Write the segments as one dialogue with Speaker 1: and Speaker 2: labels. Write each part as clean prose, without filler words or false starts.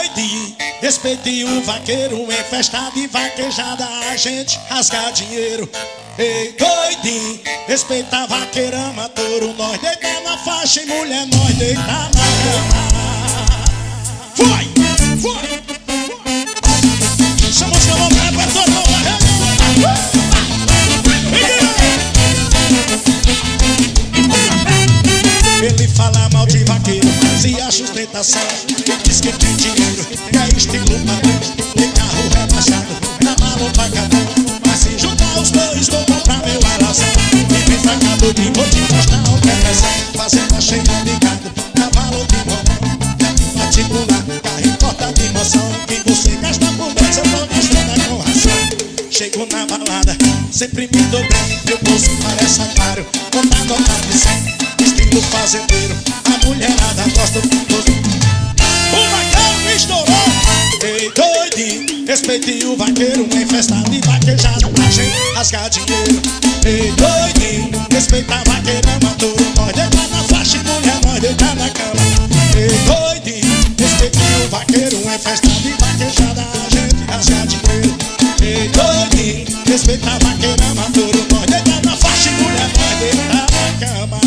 Speaker 1: doidinho, respeite o vaqueiro. Em festa de vaquejada a gente rasga dinheiro. Ei, doidinho, respeita a vaqueira, ama touro. Nós deita na faixa e mulher, nós deita na cama. Foi, foi. Essa música não vai pra todo mundo. Ele fala mal de vaqueiro, se acha ostentação. Ele diz que tem dinheiro, que é estilo padrão. Tem carro rebaixado, na mala um pagadão. Mas se juntar os dois, vou comprar meu alazão. E vem pra cá doidinho, vou te mostrar o que é pressão. Fazenda cheia de gado, cavalo de mamão. Particular, carro em porta de moção. Que você gasta por mês, eu tô gastando com ração. Chego na balada, sempre me dou bem. Meu bolso parece aquário, conta nota de 100. Estilo fazendeiro, a mulherada gosta do gosto. O vaqueiro estourou. Ei, doidinho, respeite o vaqueiro. Em festa de vaquejada a gente rasga dinheiro. Ei, doidinho, respeita a vaqueira, ama touro. Nós deita na faixa e mulher, nós deita na cama. Ei, doidinho, respeite o vaqueiro. Em festa de vaquejada a gente rasga dinheiro. Ei, doidinho, respeita a vaqueira, ama touro. Nós deita na faixa e mulher, nós deita na cama.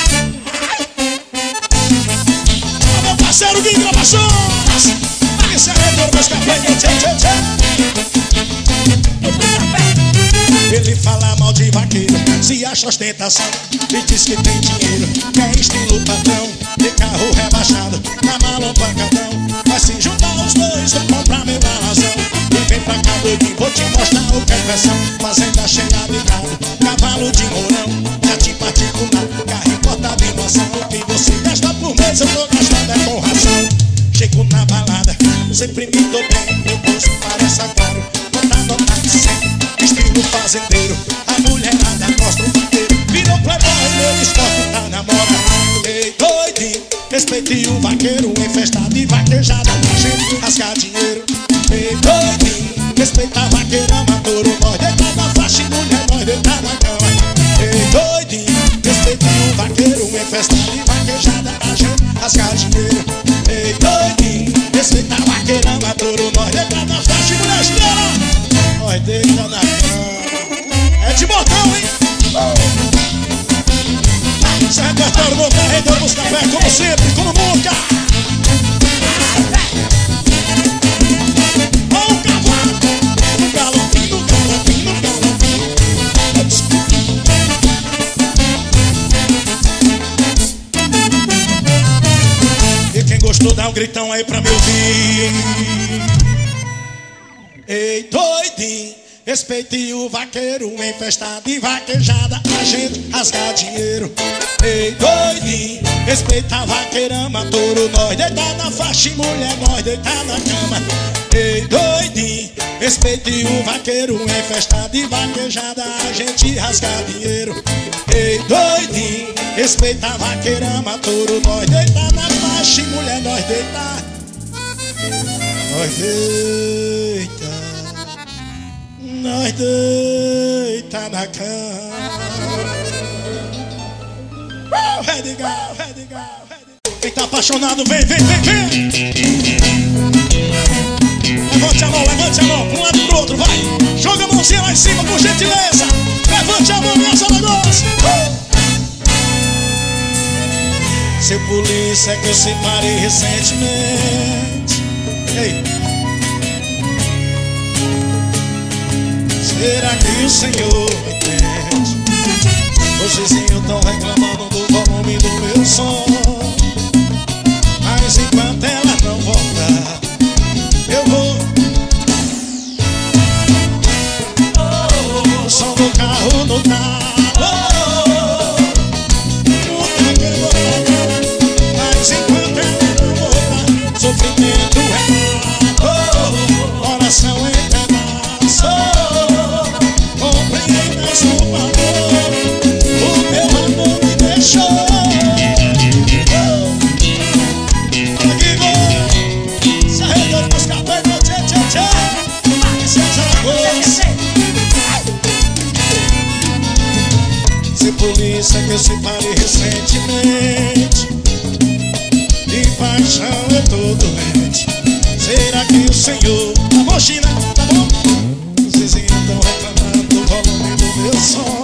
Speaker 1: Parceiro Gui Gravações, esse é retorno meus cafés. Ele fala mal de vaqueiro, se acha ostentação. E diz que tem dinheiro, que é estilo padrão. De carro rebaixado, na mala um pancadão. Mas se juntar os dois, vou comprar meu alazão. E vem pra cá doidinho, vou te mostrar o que é pressão. Fazenda cheia de gado, cavalo de mourão. Jate particular, carro em porta de moção. O que você gasta por mês, eu tô gastando é com ração. Chego na balada, sempre me dou bem. Meu bolso parece aquário, conta nota de 100. Estilo fazendeiro, a mulherada gosta do vaqueiro. Virou playboy, meu esporte tá na moda. Ei, doidinho, respeite o vaqueiro. Em festa de vaquejada a gente rasga dinheiro. Ei, doidinho, respeita a vaqueira, ama touro. Nós deita na faixa e mulher, nós deita na cama. Ei, doidinho, respeite o vaqueiro. Em festa de vaquejada a gente rasga dinheiro. Ei, doidinho, respeita a vaqueira, ama touro. Nós deita na faixa e mulher, estrela. Nós deita na cama. É de botão, hein? Esse repertório novo da Rei dos Café, como sempre, como nunca. Olha o cavalo, no galopinho, no galopinho, no galopinho. E quem gostou dá um gritão aí pra me ouvir. Ei, doidinho, respeite o vaqueiro. Em festa de vaquejada a gente rasga dinheiro. Ei, doidinho, respeita a vaqueira, ama touro. Nós deita na faixa e mulher, nós deita na cama. Ei, doidinho, respeite o vaqueiro. Em festa de vaquejada a gente rasga dinheiro. Ei, doidinho, respeita a vaqueira, ama touro. Nós deita na faixa e mulher, nós deita. Nós deita. Nós deita na cama. Redigal, redigal, redigal. Quem tá apaixonado, vem, vem, vem, vem. Levante a mão pra um lado e pro outro, vai. Joga a mãozinha lá em cima, por gentileza. Levante a mão, minhas amigos. Seu polícia que eu separei recentemente. Ei. Será que o Senhor me entende? Os vizinhos tão reclamando do volume do meu som. Mas enquanto ela não voltar, eu vou. O som do carro no talo. Mas enquanto ela não voltar, sofrimento é mato, coração em pedaço. Compreendas o valor, o meu amor me deixou. Aqui vou, sarredor nos cafés, tchê, tchê, tchê. Se polícia que eu separei recentemente, de paixão eu tô doente. Se senhor. Tá bom, China? Tá bom? Os vizinhos estão reclamando do volume do meu som.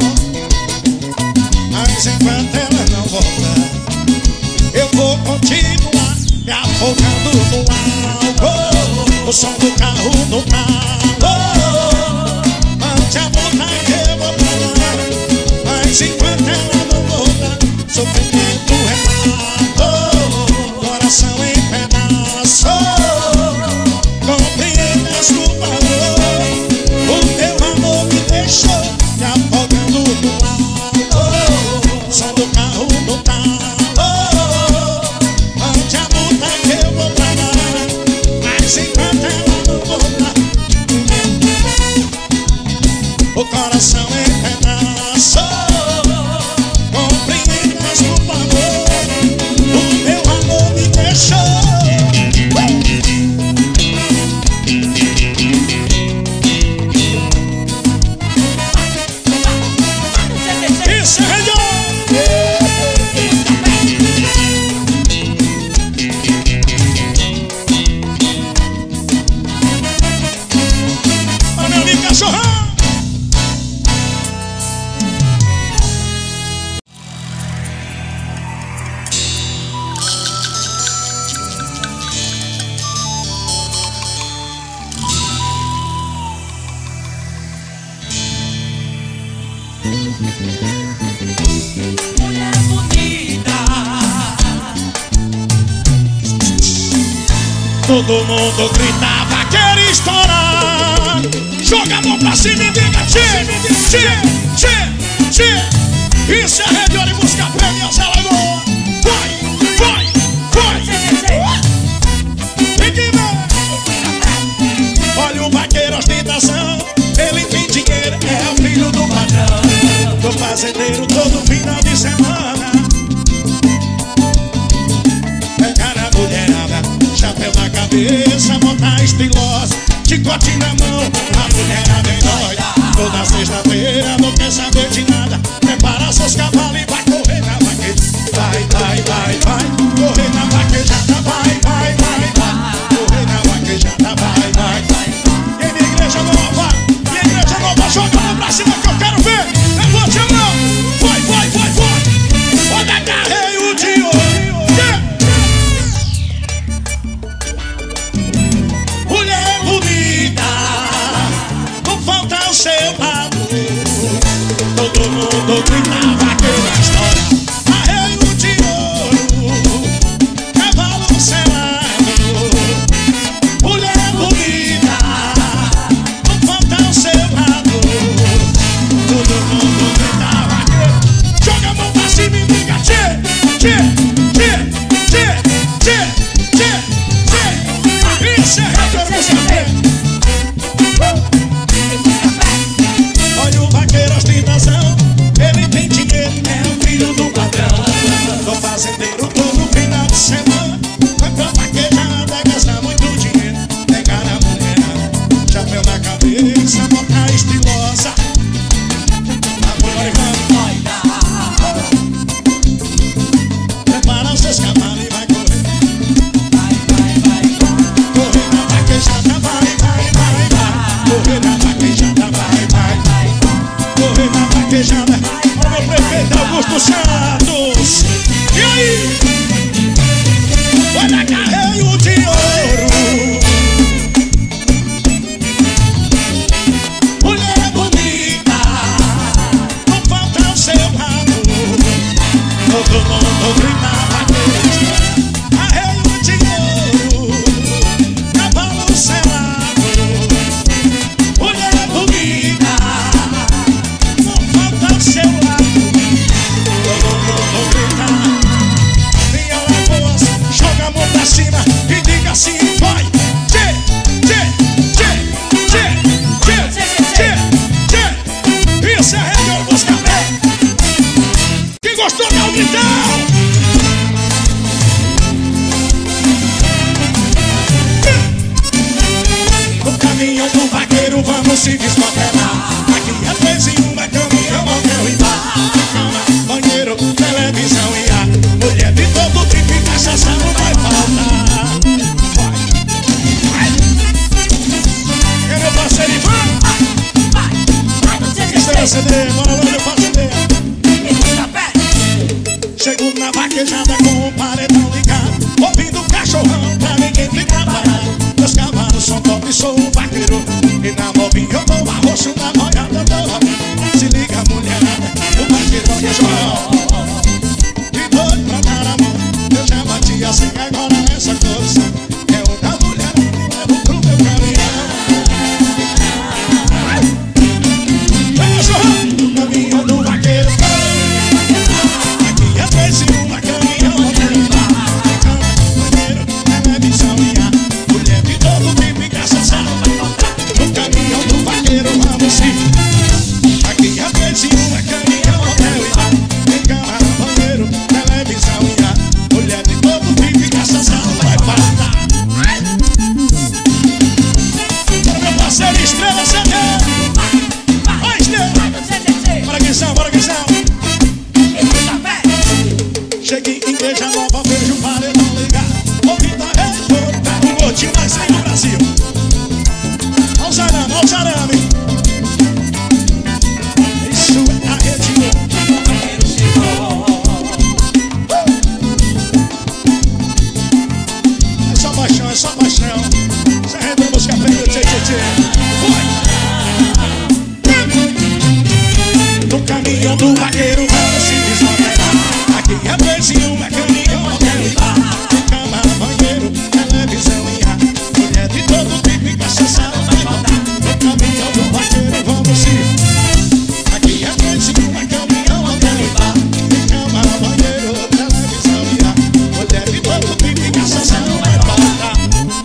Speaker 1: Mas enquanto ela não voltar, eu vou continuar me afogando no álcool. O som do carro no carro. Ante a multa que eu vou pagar. Mas enquanto ela não voltar, sofrimento é mato, coração em pedaço. Compreendas, por favor, o teu amor me deixou me afogando no álcool. Som do carro no carro. Ante a multa que eu vou pagar. Mas enquanto ela não voltar, o coração em pedaço. Compreendas, por favor, o meu amor me deixou. Isso é melhor. Olha meu amigo cachorrão.
Speaker 2: Mulher bonita,
Speaker 1: Todo mundo gritava, quer estourar. Joga a mão pra cima e diga tchê, tchê, tchê, tchê. Isso é rede de busca prêmio, ela é boa. Vai, vai, vai. Vem que vem. Olha o vaqueiro, ostentação. Ele tem dinheiro, é o filho do patrão. Do fazendeiro todo final de semana. Pegar a mulherada, chapéu na cabeça, botar estilosa, chicote na mão. A mulherada é doida, toda sexta-feira não quer saber de nada. Prepara seus cavalos e vai correr na vaquejada. Vai, vai, vai, vai, correr na vaquejada. Vai, vai, vai, vai, correr na vaquejada. Vai, vai, vai. E na igreja nova, joga a mão pra cima que eu quero ver. Levante a mão, vai, vai, vai, vai. Olha carreio de ouro. Mulher bonita, não falta o seu lado. Todo mundo gritava aquela história. Arreio de ouro, cavalo selado. Mulher bonita, não falta o seu lado. Todo mundo gritava aquela. Joga a mão pra cima e diga tchê, tchê, tchê, tchê, tchê, tchê, tchê. Isso é rede de busca prêmio. Olha o vaqueiro, ostentação. Ele tem dinheiro, é o filho do patrão. Do fazendeiro todo final de semana. Vai pra vaquejada, gasta muito dinheiro. Pegar a mulherada, chapéu na cabeça, botar estilosa. Agora prepara os seus cavalos e vai correr. Correr na vaquejada, vai, vai, vai, vai. Correr na vaquejada, vai, vai, vai. Correr na vaquejada. Olha o meu prefeito Augusto Santos. E aí? Olha carreio de ouro. Mulher bonita, não falta o seu lado. Todo mundo gritava aquela história. Arreio de ouro, cavalo selado. Mulher bonita, não falta o seu lado. Todo mundo grita. Minha Lagoas, joga a mão pra cima e diga assim, vai. Tchê, tchê, tchê, tchê, tchê, tchê, tchê. Isso é rede de busca prêmio. Quem gostou dá um gritão. No caminhão do vaqueiro vamos se desmantelar. Aqui é 3 em 1, é caminhão, hotel e bar. Cama, banheiro, televisão e ar. Mulher de todo tipo e cachaça não vai faltar. Vai, vai. fazendeiro, bora lá meu fazendeiro. Chego na vaquejada com o paredão ligado, ouvindo o cachorrão pra ninguém ficar parado. Meus cavalos são top, sou um vaqueiro, e na novinha eu dou arroxo, na boiada eu dou. Se liga mulherada, o vaqueiro é João. E doido pra dar a mão, eu já bati assim, agora essa condição é outra mulher que leva pro meu caminhão. Vem João, o caminhão do vaqueiro. Aqui é 3 em 1, caminhão vaqueiro, é visão minha, mulher de todo tipo e cachaça. No caminhão do vaqueiro vamos sim. Aqui é 3 em 1, caminhão vaqueiro, tem carro banheiro, televisão minha, mulher de todo tipo e cachaça. Vai parar. Para meu parceiro Estrela CD. Vai Estrela. Bora Guizão, bora Guizão. Cheguei em Igreja Nova, vejo o paredão ligar, ouvindo a rede toda, o gordinho mais sem no Brasil. Olha o zarame, olha o zarame. Isso é a rede. É só paixão, é só paixão. Você arreda música pra ele, tchê, tchê, tchê. No caminhão do vaqueiro vamos se desmantelar. Aqui é 3 em 1, caminhão vaqueiro. Tem cama, banheiro, televisão e ar, mulher de todo tipo e cachaça vai voltar. No caminhão do vaqueiro vamos se. Aqui é 3 em 1, caminhão vaqueiro. Tem cama, banheiro, televisão e ar, mulher de todo tipo e cachaça vai voltar.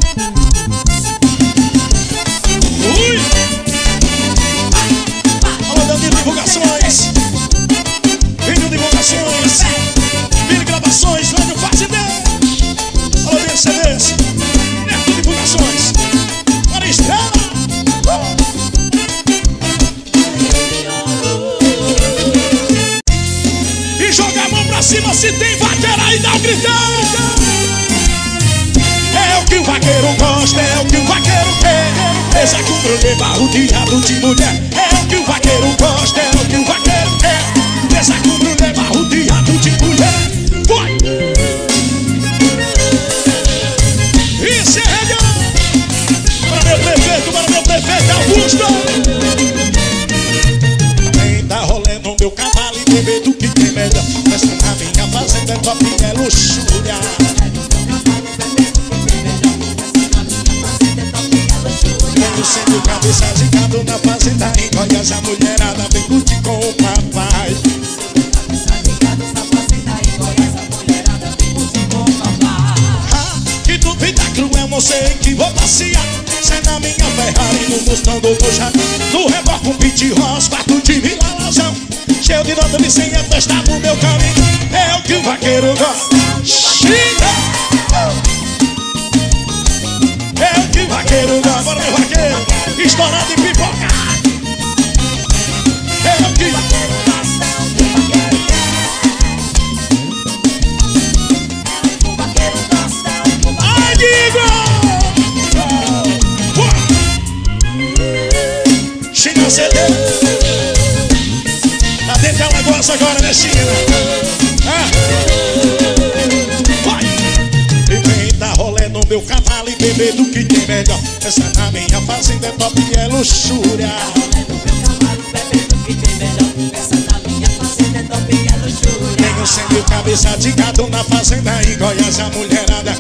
Speaker 1: Ui! Alô, Danilo Divulgações. Vídeo Divulgações. Vídeo Gravações, lá no Fazendeiro. Alô, DCDs. Neto Divulgações. Bora Estrela. E joga a mão pra cima se tem vaqueira aí, dá um gritão. É o que o vaqueiro gosta, é o que o vaqueiro quer. Essa cumbrulê barroteado de mulher. É o que o vaqueiro gosta, é o que o vaqueiro quer. Essa cumbrulê barroteado de mulher. Vai! Isso é região. Para meu prefeito Augusto. Quem dá rolê no meu cavalo e beber do que tem melhor. Essa na minha fazenda é top, é luxúria. Tenho sempre cabeça de gado na fazenda em Goiás. A mulherada vem curtir com o papai. Que duvida cruel, não sei que vou passear. Sai na minha Ferrari, no Mustang ou no Jaguar. No reboque um Pit Ross, quarto de Milalazão. Cheio de nota de 100 é festa no meu caminho. É o que o vaqueiro gosta. Chega! É o que o vaqueiro gosta. Bora meu vaqueiro, estourado de pipoca. É o que o vaqueiro gosta. Ai, digo! China CD. Tá dentro da Lagoas agora, né, China? Vai! E vem dar rolê no meu cavalo e beber do que tem melhor. Essa na minha fazenda é top e é luxúria. Tenho 100 mil cabeça de gado na fazenda em Goiás, a mulherada.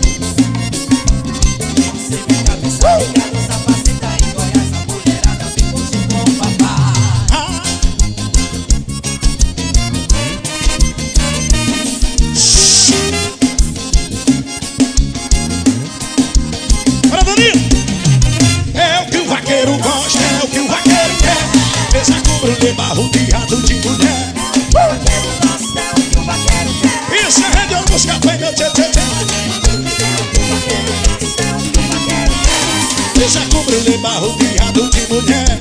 Speaker 1: Para Danilo! É o que o vaqueiro gosta, é o que o vaqueiro quer. Essa cumbrulê barroteado de mulher. Isso é rede, eu buscar bem meu tchê, tchê, tchê. Essa cumbrulê barroteado de mulher.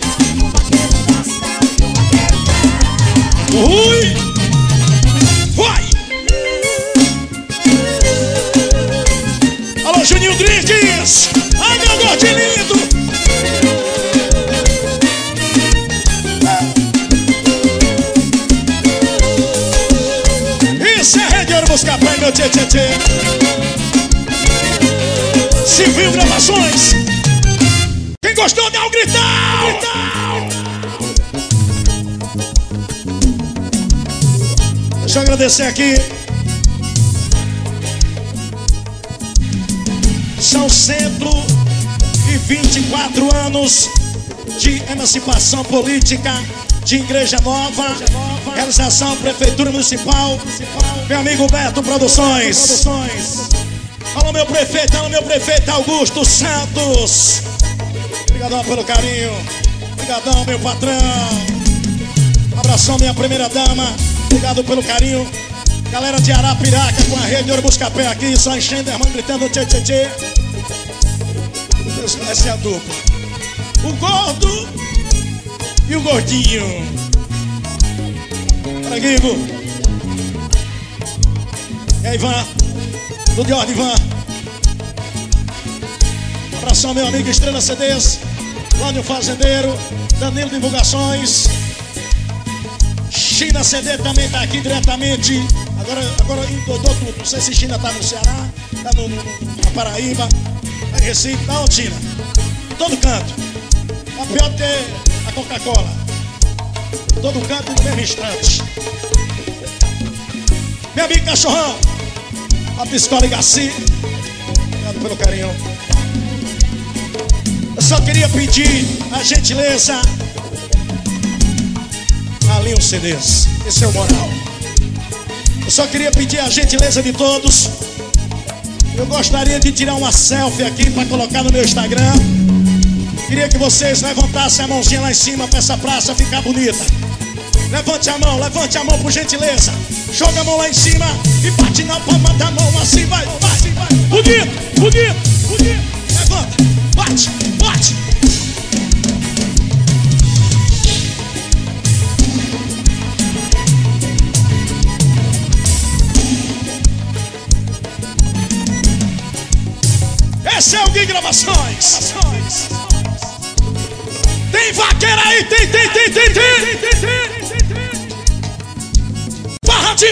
Speaker 1: Ui! Vai! Alô, Juninho Drinks! Ai, meu gordinho lindo! meu tchê, tchê, tchê. Civil Gravações. Quem gostou, dá um gritão. Deixa eu agradecer aqui. São 124 anos de emancipação política de Igreja Nova. Realização Prefeitura Municipal. Meu amigo Beto Produções. Alô meu prefeito Augusto Santos. Obrigadão pelo carinho. Obrigadão meu patrão. Abração minha primeira dama. Obrigado pelo carinho. Galera de Arapiraca com a rede Ouro Buscapé aqui. Só enchendo, irmão, gritando tchê, tchê, tchê. Essa é a dupla. O gordo e o gordinho. Para Guigo. E aí, Ivan. Tudo de ordem, Ivan. Abração, meu amigo Estrela CDs. Cláudio Fazendeiro. Danilo Divulgações. China CD também tá aqui diretamente. Agora endoidou tudo. Não sei se China tá no Ceará, tá na Paraíba, tá em Recife, tá onde, China? Todo canto. Tá pior que a Coca-Cola. Todo canto no mesmo instante. Meu amigo Cachorrão. A Piscola e Garcia. Obrigado pelo carinho. Eu só queria pedir a gentileza. Ali os CDs. Esse é o moral. Eu só queria pedir a gentileza de todos. Eu gostaria de tirar uma selfie aqui para colocar no meu Instagram. Queria que vocês levantassem a mãozinha lá em cima para essa praça ficar bonita. Levante a mão por gentileza. Joga a mão lá em cima e bate na palma da mão. Assim vai. Bonito. Levanta, bate. Esse é o Gui Gravações. Tem vaqueira aí, tem. Barra de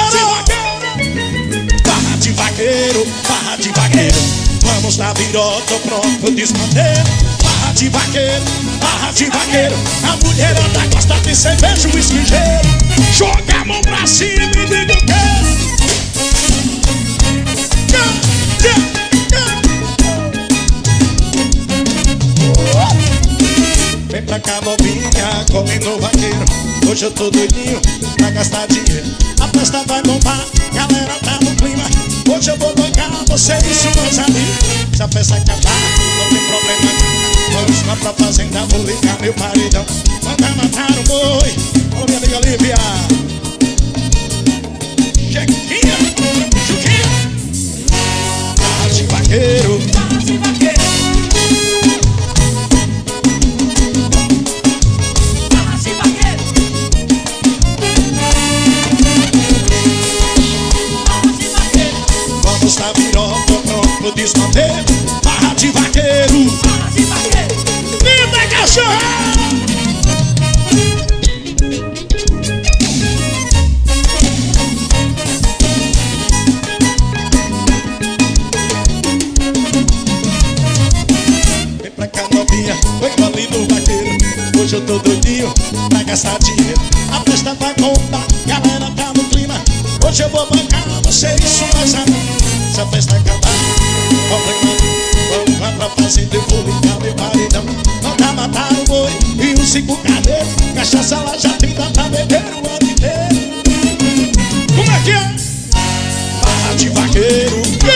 Speaker 1: vaqueiro. Vamos na virota, pronto pro desmanteiro. Barra de vaqueiro. A mulherada gosta de cerveja, o esquijeiro. Joga a mão pra cima e diga o quê? Vem pra cá novinha, comendo vaqueiro. Hoje eu tô doidinho pra gastar dinheiro. A festa vai bombar, galera tá no clima. Hoje eu vou bancar você e seus amigos. Se a festa acabar, não tem problema. Vamos lá pra fazenda, vou ligar meu paredão. Manda matar o boi. Alô minha amiga Lívia. Chequinha, Juquinha. Barra de vaqueiro. Vamos na virota, pronto pro desmanteiro. Barra de vaqueiro. Linda cachorra! Vem pra cá novinha, oi ali no vaqueiro. Hoje eu tô doidinho pra gastar dinheiro. A festa vai bombar, galera tá no clima. Hoje eu vou bancar você e suas amigas. Se a festa acabar, vamos lá pra fazenda, eu vou ligar meu paredão. Manda matar o boi e um 5 carneiro. Cachaça lá já pinta pra beber o ano inteiro. Como é que é? Barra de vaqueiro.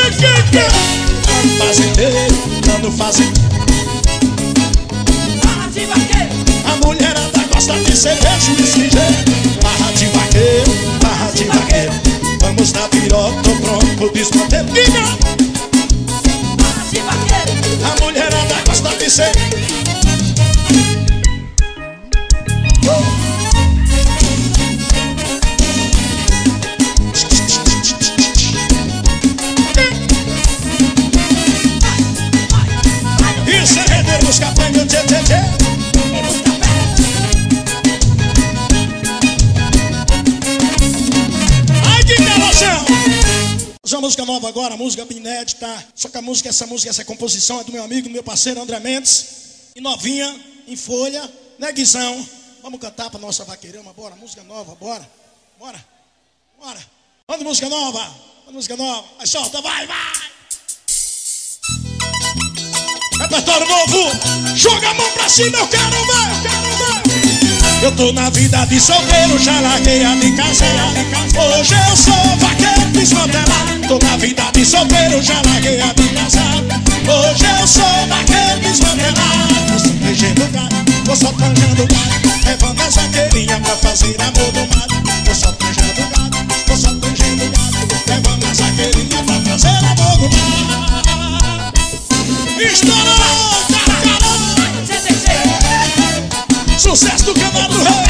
Speaker 1: Fazendeiro, dando fazendeiro.
Speaker 2: Barra de vaqueiro.
Speaker 1: A mulherada gosta de cerveja e esquijeiro. Barra de vaqueiro. Vamos na piroca, tô pronto pro desmanteiro.
Speaker 2: Barra de vaqueiro.
Speaker 1: A mulherada gosta de ser. Isso é render os capanhos, tchê, tchê, tchê. música nova agora, música bem inédita. Só que essa composição é do meu amigo, do meu parceiro André Mendes. E novinha, em folha, né, Guizão? Vamos cantar pra nossa vaqueirama, bora, música nova, bora. Bora. Manda música nova. Aí solta, vai. Repertório novo, joga a mão pra cima, eu quero ver. Eu tô na vida de solteiro, já larguei a de casado. Hoje eu sou vaqueiro desmantelado. Tô na vida de solteiro, já larguei a de casado. Hoje eu sou vaqueiro desmantelado. Vou só tangendo gato, vou só tangendo gato, levando as vaqueirinhas pra fazer amor do mato. Vou só tangendo gato, vou só tangendo gato, levando as vaqueirinhas pra fazer amor do mato. Estourou, caramba! Sucesso do canal do rei.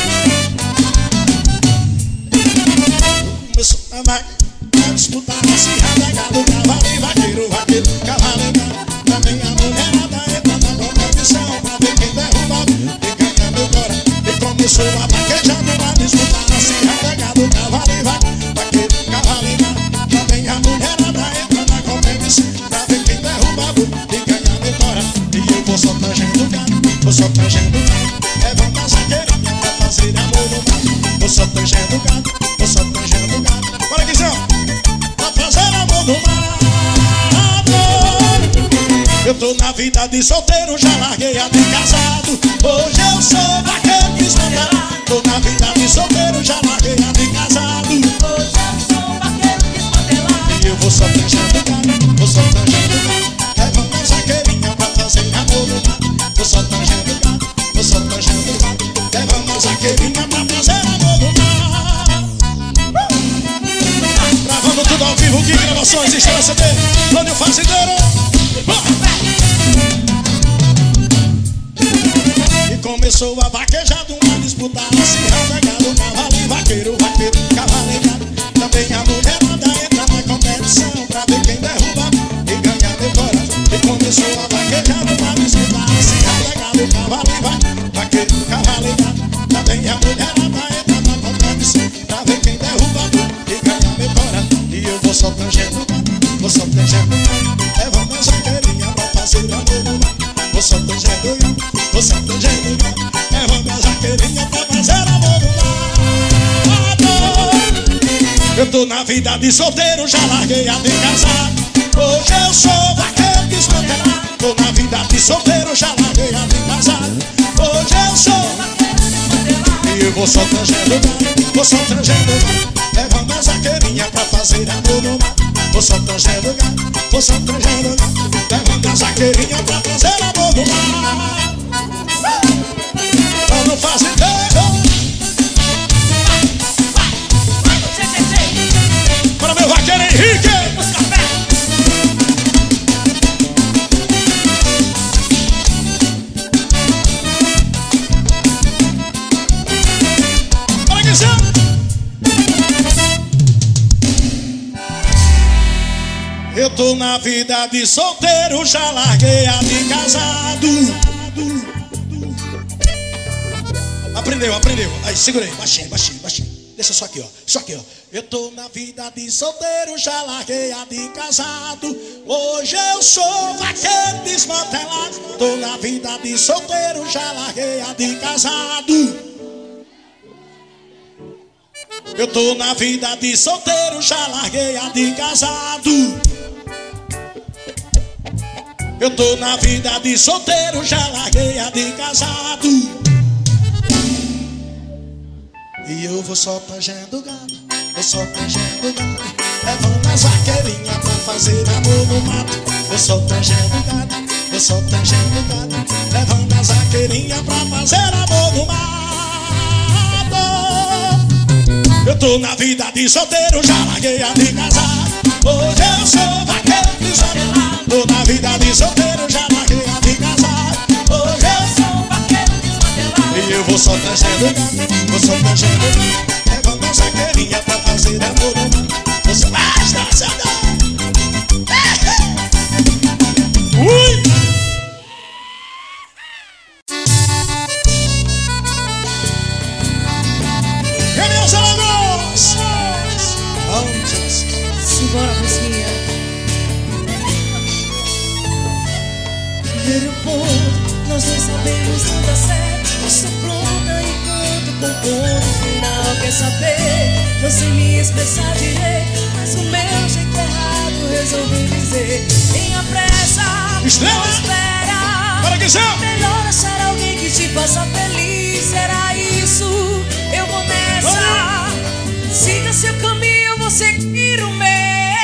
Speaker 1: Começou a vaqueira, a disputar a acirrada, gado, cavalo e vaqueiro, cavalo e gado. Também a mulherada entra na competição pra ver quem derruba e ganha meu coração. E começou a vaquejada, a disputar a acirrada, gado, cavalo e vaqueiro, cavalo e gado. Também a mulherada entra na competição pra ver quem derruba e ganha meu coração. E eu vou só tangendo gado, vou só tangendo gado, levando as vaqueirinhas pra fazer amor no mato. Vou só tangendo gado, vou só tangendo gado. Bora, Guizão! Pra fazer amor no mato. Eu tô na vida de solteiro, já larguei a de casado. Hoje eu sou vaqueiro desmantelado. Tô na vida de solteiro, já larguei a de casado. Hoje eu sou vaqueiro desmantelado. E eu vou só tangendo gado, vou só tangendo gado, levando as vaqueirinhas pra fazer amor no mato. Vou só tangendo gado, vou só tangendo gado, levando as vaqueirinhas pra fazer amor no mato. Gravando tudo ao vivo, que gravações, Estrela CD, Plano Fazendeiro. E começou a vaquejada, uma disputa acirrada, gado, cavalo e vaqueiro, cavalo e gado. Também a mulherada entra na competição pra ver quem derruba e ganha meu coração. E começou a vaquejada, uma disputa acirrada, gado, cavalo e vaqueiro, cavalo e gado. Também a mulherada entra na competição pra ver quem derruba e ganha meu coração. E eu vou só tangendo gado, vou só tangendo gado, levando as vaqueirinhas pra fazer amor no mato. Vou só tangendo gado, vou só tangendo gado, levando as vaqueirinhas pra fazer amor no mato. Eu tô na vida de solteiro, já larguei a de casado. Hoje eu sou vaqueiro desmantelado. Tô na vida de solteiro, já larguei a de casado. Hoje eu sou vaqueiro desmantelado. E eu vou só tangendo gado, vou só tangendo gado, levando as vaqueirinhas pra fazer amor no mato. Vou só tangendo gado, vou só tangendo gado, levando as vaqueirinhas pra fazer amor no mato. Não fazem ideia. Para meu vaqueiro Henrique. Para Guizão. Eu tô na vida de solteiro, já larguei a de casado. Aprendeu. Aí, segurei, baixinho. Deixa só aqui, ó. Eu tô na vida de solteiro, já larguei a de casado. Hoje eu sou vaqueiro desmantelado. Tô na vida de solteiro, já larguei a de casado. Eu tô na vida de solteiro, já larguei a de casado. Eu tô na vida de solteiro, já larguei a de casado. E eu vou só tangendo gado, vou só tangendo gado, levando as vaqueirinhas pra fazer amor no mato. Vou só tangendo gado, vou só tangendo gado, levando as vaqueirinhas pra fazer amor no mato. Eu tô na vida de solteiro, já larguei a de casado. Hoje eu sou vaqueiro desmantelado. Tô na vida de solteiro, já larguei a de casado. Hoje eu sou vaqueiro desmantelado. E eu vou só tangendo gado, vou só tangendo gado, levando as vaqueirinhas pra fazer amor no mato. Você vai estar sendo.
Speaker 2: Simbora, primeiro ponto, nós dois sabemos não dá certo. Estou pronta e conto com o ponto final. Quer saber? Não sei me expressar direito, mas o meu jeito errado resolvi dizer. Tenha pressa,
Speaker 1: Estrela.
Speaker 2: não espera.
Speaker 1: Para que seja.
Speaker 2: Melhor achar alguém que te faça feliz. Será isso? Eu vou nessa. Siga seu caminho, eu vou seguir o meu.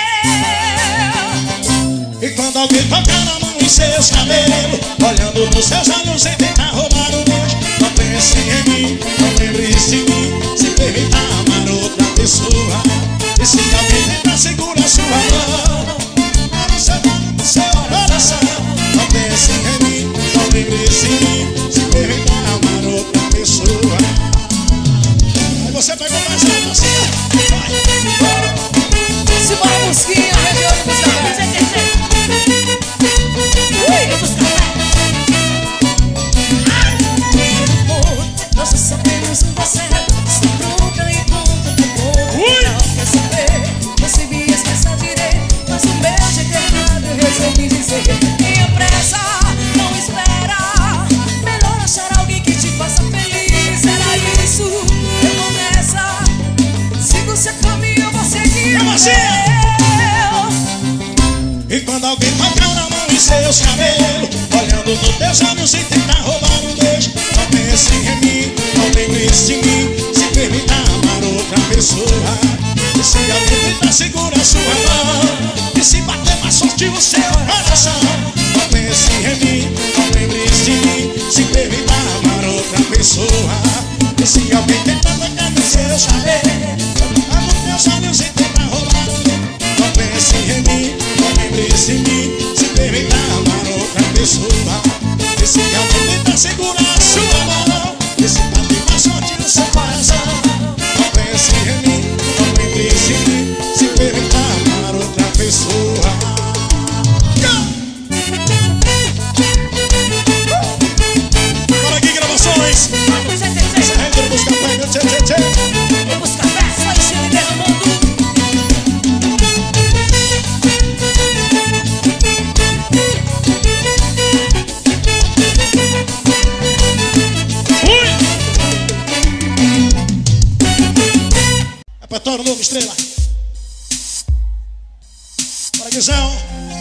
Speaker 1: E quando alguém tocar na mão em seus cabelos, olhando nos seus olhos sem tentar roubar o beijo, não pense em mim, não lembre-se de mim. Se permita amar outra pessoa. E se alguém tentar segurar sua mão, para o seu coração, não pense em mim, não lembre-se de mim. Se permita amar outra pessoa. Aí você pega o mais alto assim, vai.
Speaker 2: Se bora busquinha, região de Buscapé. Nós sabemos não dá certo. Estou pronta e conta com o final. Quer saber? Você me expressa direito, mas o meu jeito errado eu resolvi dizer. Tenha pressa, não espera. Melhor achar alguém que te faça feliz. Era isso, eu vou nessa. Siga o seu caminho, eu vou seguir o meu.
Speaker 1: E quando alguém tocar na mão em seus cabelos, olhando nos teus olhos e tentar roubar um beijo, não pense em mim, não lembre-se de mim. Se permita amar outra pessoa. E se alguém tentar segurar sua mão, e se bater mais forte o seu coração, não pense em mim, não lembre-se de mim. Se permita amar outra pessoa. E se alguém tentar tocar nos seus cabelos, olhar nos teus olhos e tentar roubar um beijo, não pense em mim, não lembre-se de mim. Se permita amar outra pessoa. E se alguém tentar segurar sua mão, e se bater mais forte no seu coração, não pense em mim, não lembre-se de mim. Se permita amar outra pessoa. Bora aqui, gravações. Essa regra do Buscapé, meu tchê, tchê, tchê.
Speaker 2: Buscapé, só enchendo e derramando.
Speaker 1: Repertório novo, Estrela. Bora, Guizão.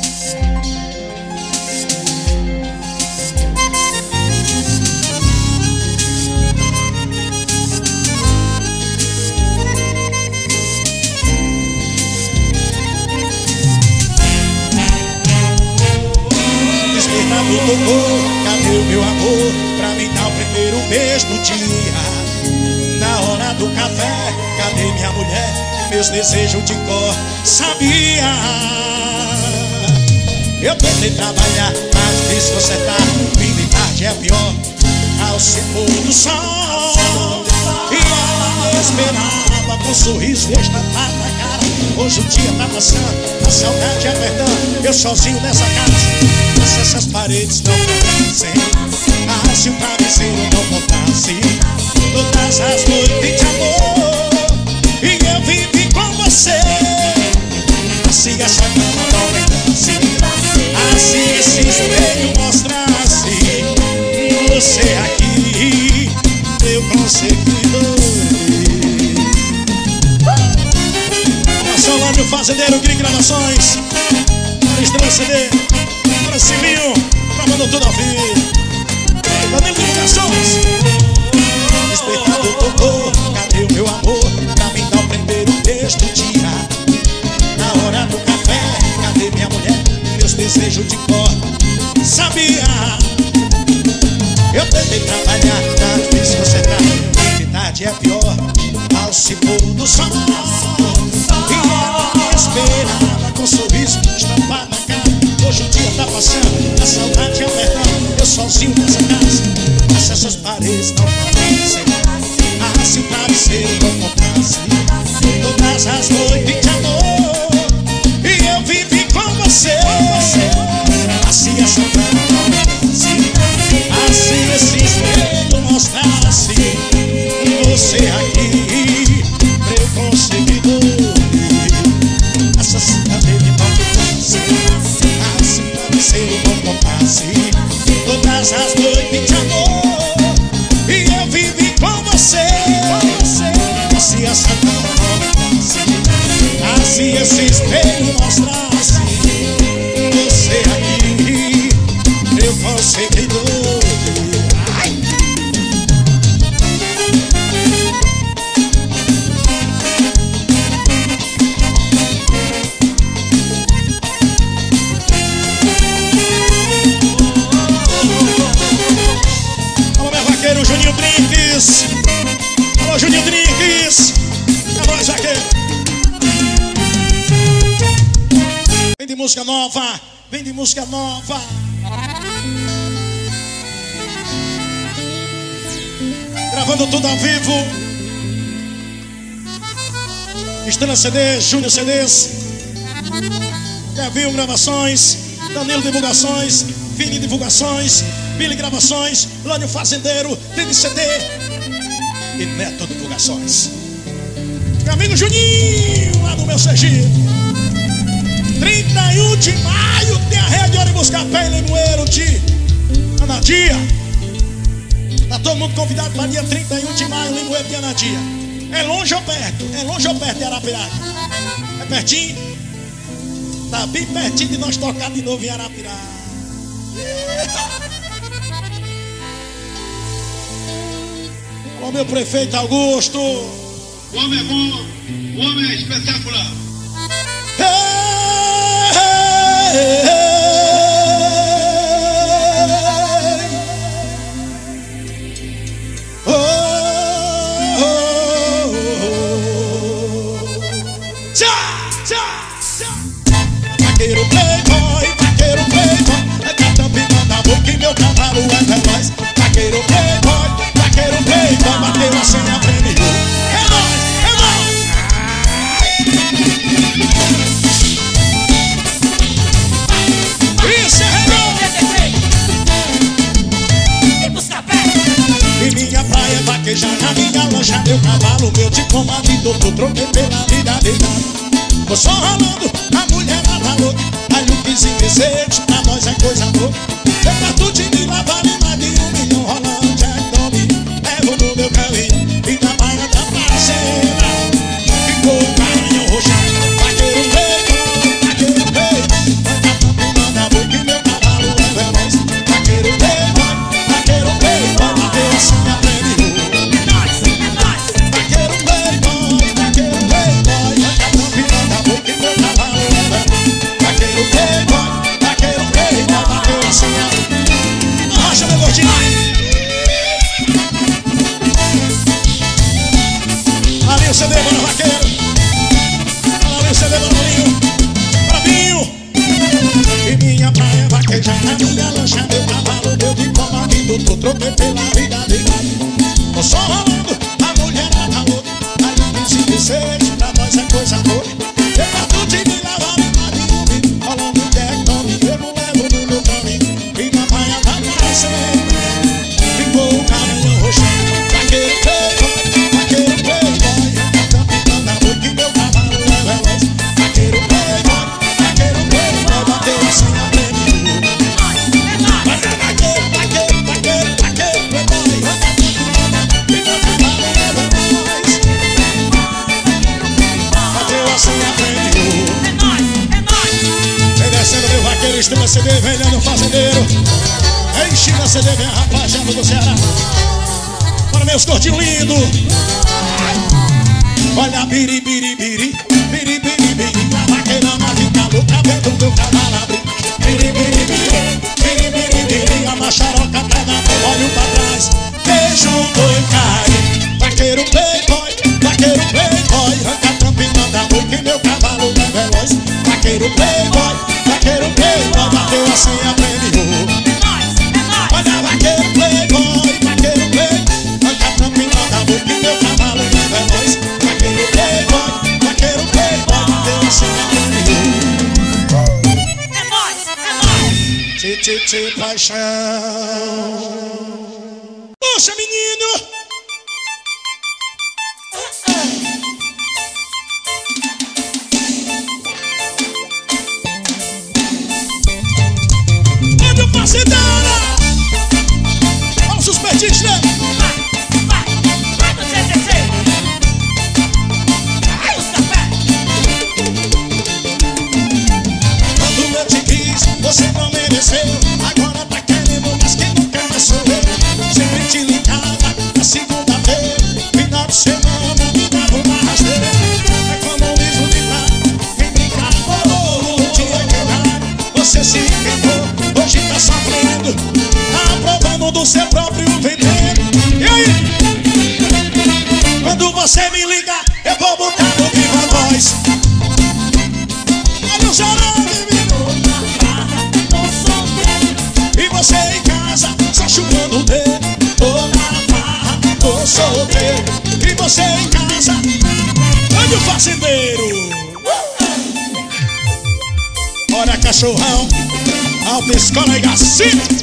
Speaker 1: Despertador tocou, cadê o meu amor? Pra me dar o primeiro beijo do dia. Na hora do café, cadê minha mulher? Meus desejos de cor sabia. Eu tentei trabalhar, mas difícil consertar. Fim de tarde é pior, ao se pôr do sol. E ela me esperava com um sorriso estampado na cara. Hoje o dia tá passando, a saudade apertando. Eu sozinho nessa casa, se essas paredes não contassem, se o travesseiro não contasse todas as noites de amor, e eu vivi com você. Assim essa cama não aumentasse, assim esse espelho mostrasse você aqui, eu consegui dormir. Solano Fazendeiro, Gri Gravações, para Estrela CD, para Silinho, gravando tudo ao vivo. Danilo Divulgações. Despertador tocou, cadê o meu amor? Pra me dar o primeiro beijo do dia. Na hora do café, cadê minha mulher? Meus desejos de cor sabia. Eu tentei trabalhar, tá difícil consertar. A realidade é pior, ao se pôr do sol. E ela me esperava com um sorriso estampado na cara. Hoje o dia tá passando, a saudade apertando. Eu sozinho nessa casa, se essas paredes não contassem, se o travesseiro não contasse todas as noites de amor, e eu vivi com você. Assim essa cama não contasse, assim esse espelho mostrasse você aqui, pra eu conseguir dormir. Essa cidade não contasse, assim o travesseiro não contasse todas as noites de amor, e eu vivi com você. Se essa cama não se esse espelho mostrasse você aqui, eu consegui dormir. Alô, meu vaqueiro Juninho Drinks. Alô, Juninho Drinks. É nóis, vaqueiro. Vem de música nova. Vem de música nova. Gravando tudo ao vivo. Estrela CDs, Júnior CDs, Kevin Gravações, Danilo Divulgações, Vini Divulgações, Billy Gravações, Lânio Fazendeiro, Tênis CD e Neto Divulgações. Meu amigo Juninho, lá no meu Sergipe. 31 de maio tem a rede ônibus Capé em Limoeiro de Anadia. Tá todo mundo convidado para dia 31 de maio, Limoeiro de Anadia. É longe ou perto? É longe ou perto de Arapiraca? É pertinho? Tá bem pertinho de nós tocar de novo em Arapiraca. Ô meu prefeito Augusto.
Speaker 3: O homem é bom, o homem é espetacular.
Speaker 1: Vaqueiro playboy, é que a tampinha da boca e meu cavalo é veloz. Vaqueiro playboy, bateu a senha, premiou. É nóis, é nóis. Isso é e minha praia é vaquejar na minha lancha. Meu cavalo, meu de comando, tô troquei pela vida deitado. Tô só rolando, a mulher nada louca. Aí o vizinho presente, pra nós é coisa boa. Eu parto de mim, lá vale mais de 1 milhão. Rolando Jack Tommy, levo no meu caminho. E na baia da parceira ficou o caminhão roxado. Vaqueiro playboy, manda tampinha da boca e meu cavalo é veloz. Vaqueiro playboy, bateu assim a premiou.
Speaker 2: É nóis, é nóis.
Speaker 1: Vaqueiro playboy, manda tampinha da boca e meu cavalo é veloz. Vaqueiro playboy, bateu assim a premiou. Rocha, meu gordinho. Ali o CD, bora vaqueiro. Ali o CD, bora Bolinho. E minha praia vaquejar na minha lancha. Meu cavalo, meu de comando, tô troquei pela vida deitado. Tô só rolando, a mulher nada louca. Aí o vizinho presente, pra nós é coisa boa. Eu parto de mim, lá vale mais de 1 milhão. Rolando Jack Tommy, eu não levo no meu caminho. E na praia da parceira ficou o caminhão roxado. Vaqueiro playboy, a tampinha da boca e meu cavalo é veloz. Vaqueiro playboy, bateu assim a premiou. Vaqueiro playboy, a tampinha da boca e meu cavalo é veloz. Bateu assim a premiou. Vem descendo meu vaqueiro, Estrela CD, vem Leandro Fazendeiro. Enche da CD, vem a rapaziada do Ceará. Para meus gordinhos lindos. Olha, biri, biri, biri, biri, biri, biri. A vaqueirama fica louca, vendo meu cavalo abrir. Biri, biri, biri, biri, biri, biri. A macharoca pega a mão, olho pra trás. Beijo o boi cair. Vaqueiro playboy, arranca a tampinha da boca e meu cavalo é veloz. Vaqueiro playboy, bateu assim a premiou. Olha, vaqueiro playboy, arranca a tampinha da boca e meu cavalo é veloz. Vaqueiro playboy, bateu assim a premiou. Tchê, paixão. Puxa, menino! Onde o parceiro? Roubando do seu próprio veneno. E aí? Quando você me ligar, eu vou botar no viva voz. Olha o chorão, e você em casa, só chupando o dedo. Tô na farra, tô solteiro. E você em casa, olha o fazendeiro. Olha cachorrão, autoescola e gacito.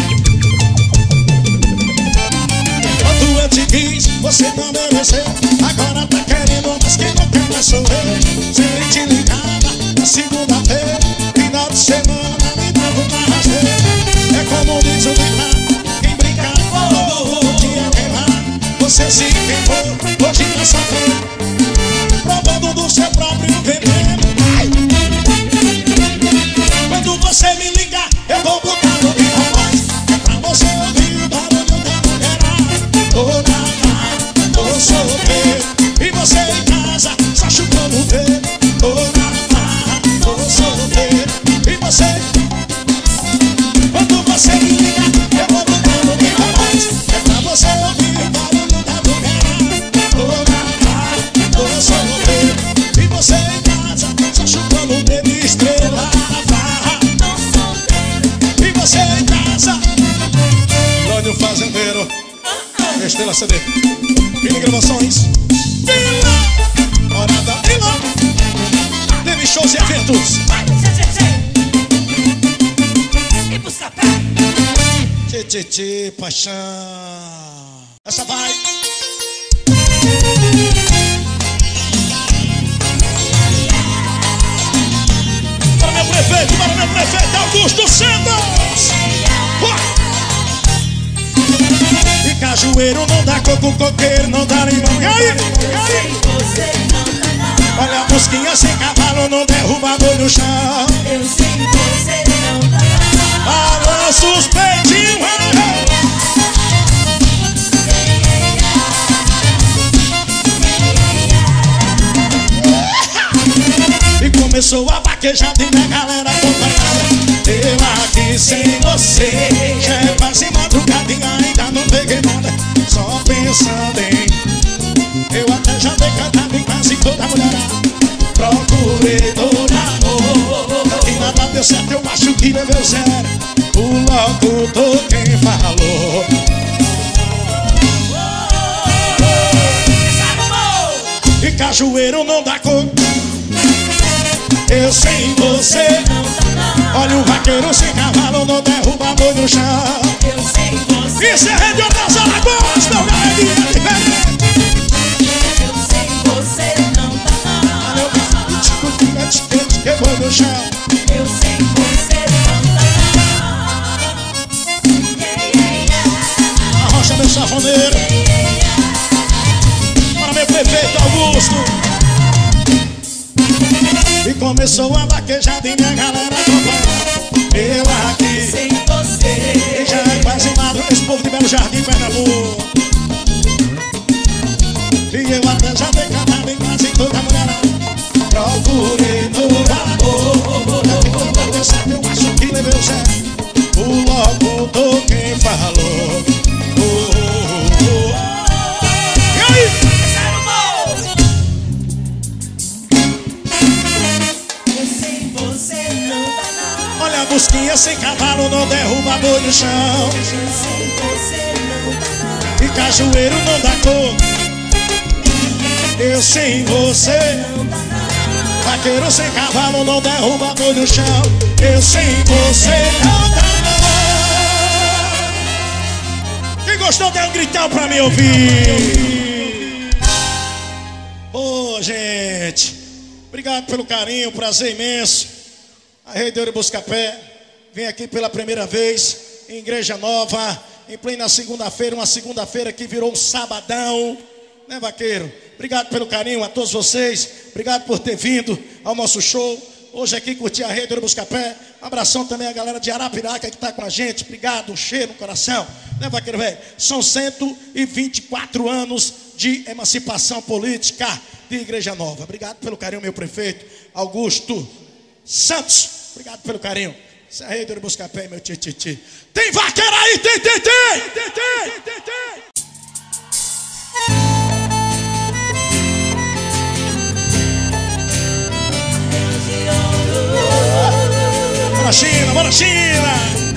Speaker 1: Quando eu te quis, você não mereceu. Agora tá querendo, mas quem não quer mais sou eu. Sempre te ligava na segunda-feira, final de semana me dava uma rasteira. É como diz o ditado, quem brinca com o dia queimar. Você se queimou, hoje tá sofrendo, provando do seu próprio veneno. Quando você me ligar, eu vou botar no viva voz. É pra você ouvir o barulho da mulherada. Tô na farra, tô solteiro. E você em casa, só chupando o dedo. Tô na farra, tô solteiro. E você, quando você me ligar, eu vou botar no viva voz. É pra você ouvir o barulho da mulherada. Tô na farra, tô solteiro. E você em casa, só chupando o dedo. Estrela da farra, e você em casa. Lônio Fazendeiro, Estrela CD, Vila Gravações, Vila, Hora da Vila, teve shows e eventos.
Speaker 2: E busca pé.
Speaker 1: Tchê, tchê, tchê, paixão. Essa vai. Para meu prefeito Augusto Santos. E cajueiro não dá coco, coqueiro não dá limão. E aí? E aí? Olha a busquinha sem cavalo, não derruba boi no chão.
Speaker 2: Eu sei você não dá.
Speaker 1: Balança os peitinhos. E começou a vaquejada e minha galera acompanhada. Eu aqui sem você, já é quase madrugadinha, ainda não peguei nada. Só pensando em, eu até já dei cantado em quase toda mulherada. Procurei todo amor e nada deu certo, eu acho que levei zero. O locutor quem falou. E cajueiro não dá cor. Eu sem você. Olha o vaqueiro sem cavalo, não derruba boi no chão.
Speaker 2: Eu sei você.
Speaker 1: Isso é Rede das Alagoas, meu galerinha diferente.
Speaker 2: Eu sei você não dá.
Speaker 1: Olha o bicho que boi no chão.
Speaker 2: Eu sei você não dá.
Speaker 1: Arrocha meu safoneiro. Para meu prefeito Augusto. E começou a vaquejada e minha galera acompanhada. Eu aqui
Speaker 2: Sem você.
Speaker 1: e já é quase madro, esse povo de Belo Jardim, Pernambuco. E eu até já dei cantado em quase toda a mulherada. Procurei todo amor, não deu certo, eu acho que levei o zero. O locutor quem falou. E aí?
Speaker 2: Eu sei você não dá.
Speaker 1: Olha a busquinha sem cavalo, não derruba boi no chão.
Speaker 2: Eu sei você não dá.
Speaker 1: E cajueiro não dá cor. Eu sem você. Vaqueiro sem cavalo, não derruba boi no chão. Eu sem você não dá. Quem gostou, dê um gritão pra me ouvir. Ô, gente, obrigado pelo carinho, prazer imenso. A Rede Ouro Buscapé vem aqui pela primeira vez em Igreja Nova, em plena segunda-feira, uma segunda-feira que virou um sabadão, né, vaqueiro? Obrigado pelo carinho a todos vocês, obrigado por ter vindo ao nosso show. Hoje aqui curtir a Rede Ouro Buscapé. Um abração também à galera de Arapiraca que está com a gente. Obrigado, um cheiro no coração, né, vaqueiro velho? São 124 anos de emancipação política de Igreja Nova. Obrigado pelo carinho, meu prefeito Augusto Santos. Obrigado pelo carinho. Sarreiro do Buscapé, meu tititi. Tem vaqueira aí, tem. Bora China.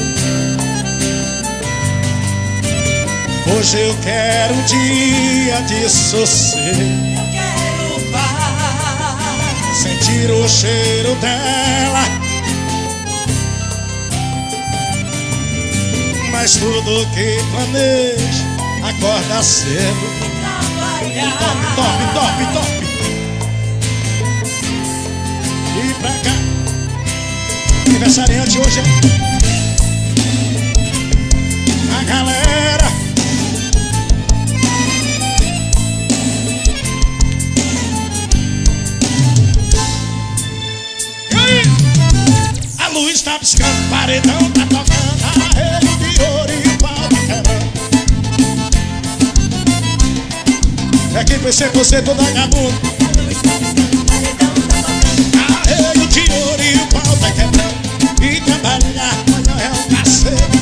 Speaker 1: Hoje eu quero um dia de sossego.
Speaker 2: Eu quero paz.
Speaker 1: Sentir o cheiro dela. Mas tudo que planejo acorda cedo. Top. E pra cá. Aniversariante hoje a galera. E aí? A luz tá piscando, paredão tá tocando, arreio de ouro e o pau tá quebrando. É que pensei você todo vagabundo. Arreio de ouro e o pau tá quebrando. E trabalhar amanhã é um cacete.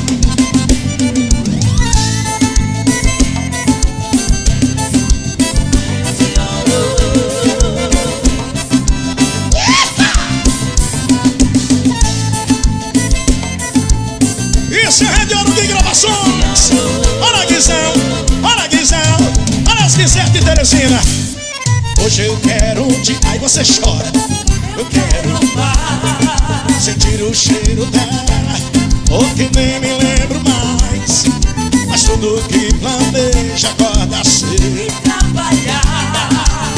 Speaker 1: Isso é Rede Ouro de Gravações. Olha Guizão, olha as Guizete de Teresina. Hoje eu quero um dia. Aí você chora. Eu quero sentir o cheiro dela, porque nem me lembro mais. Mas tudo que planeja acorda cedo
Speaker 2: E trabalhar.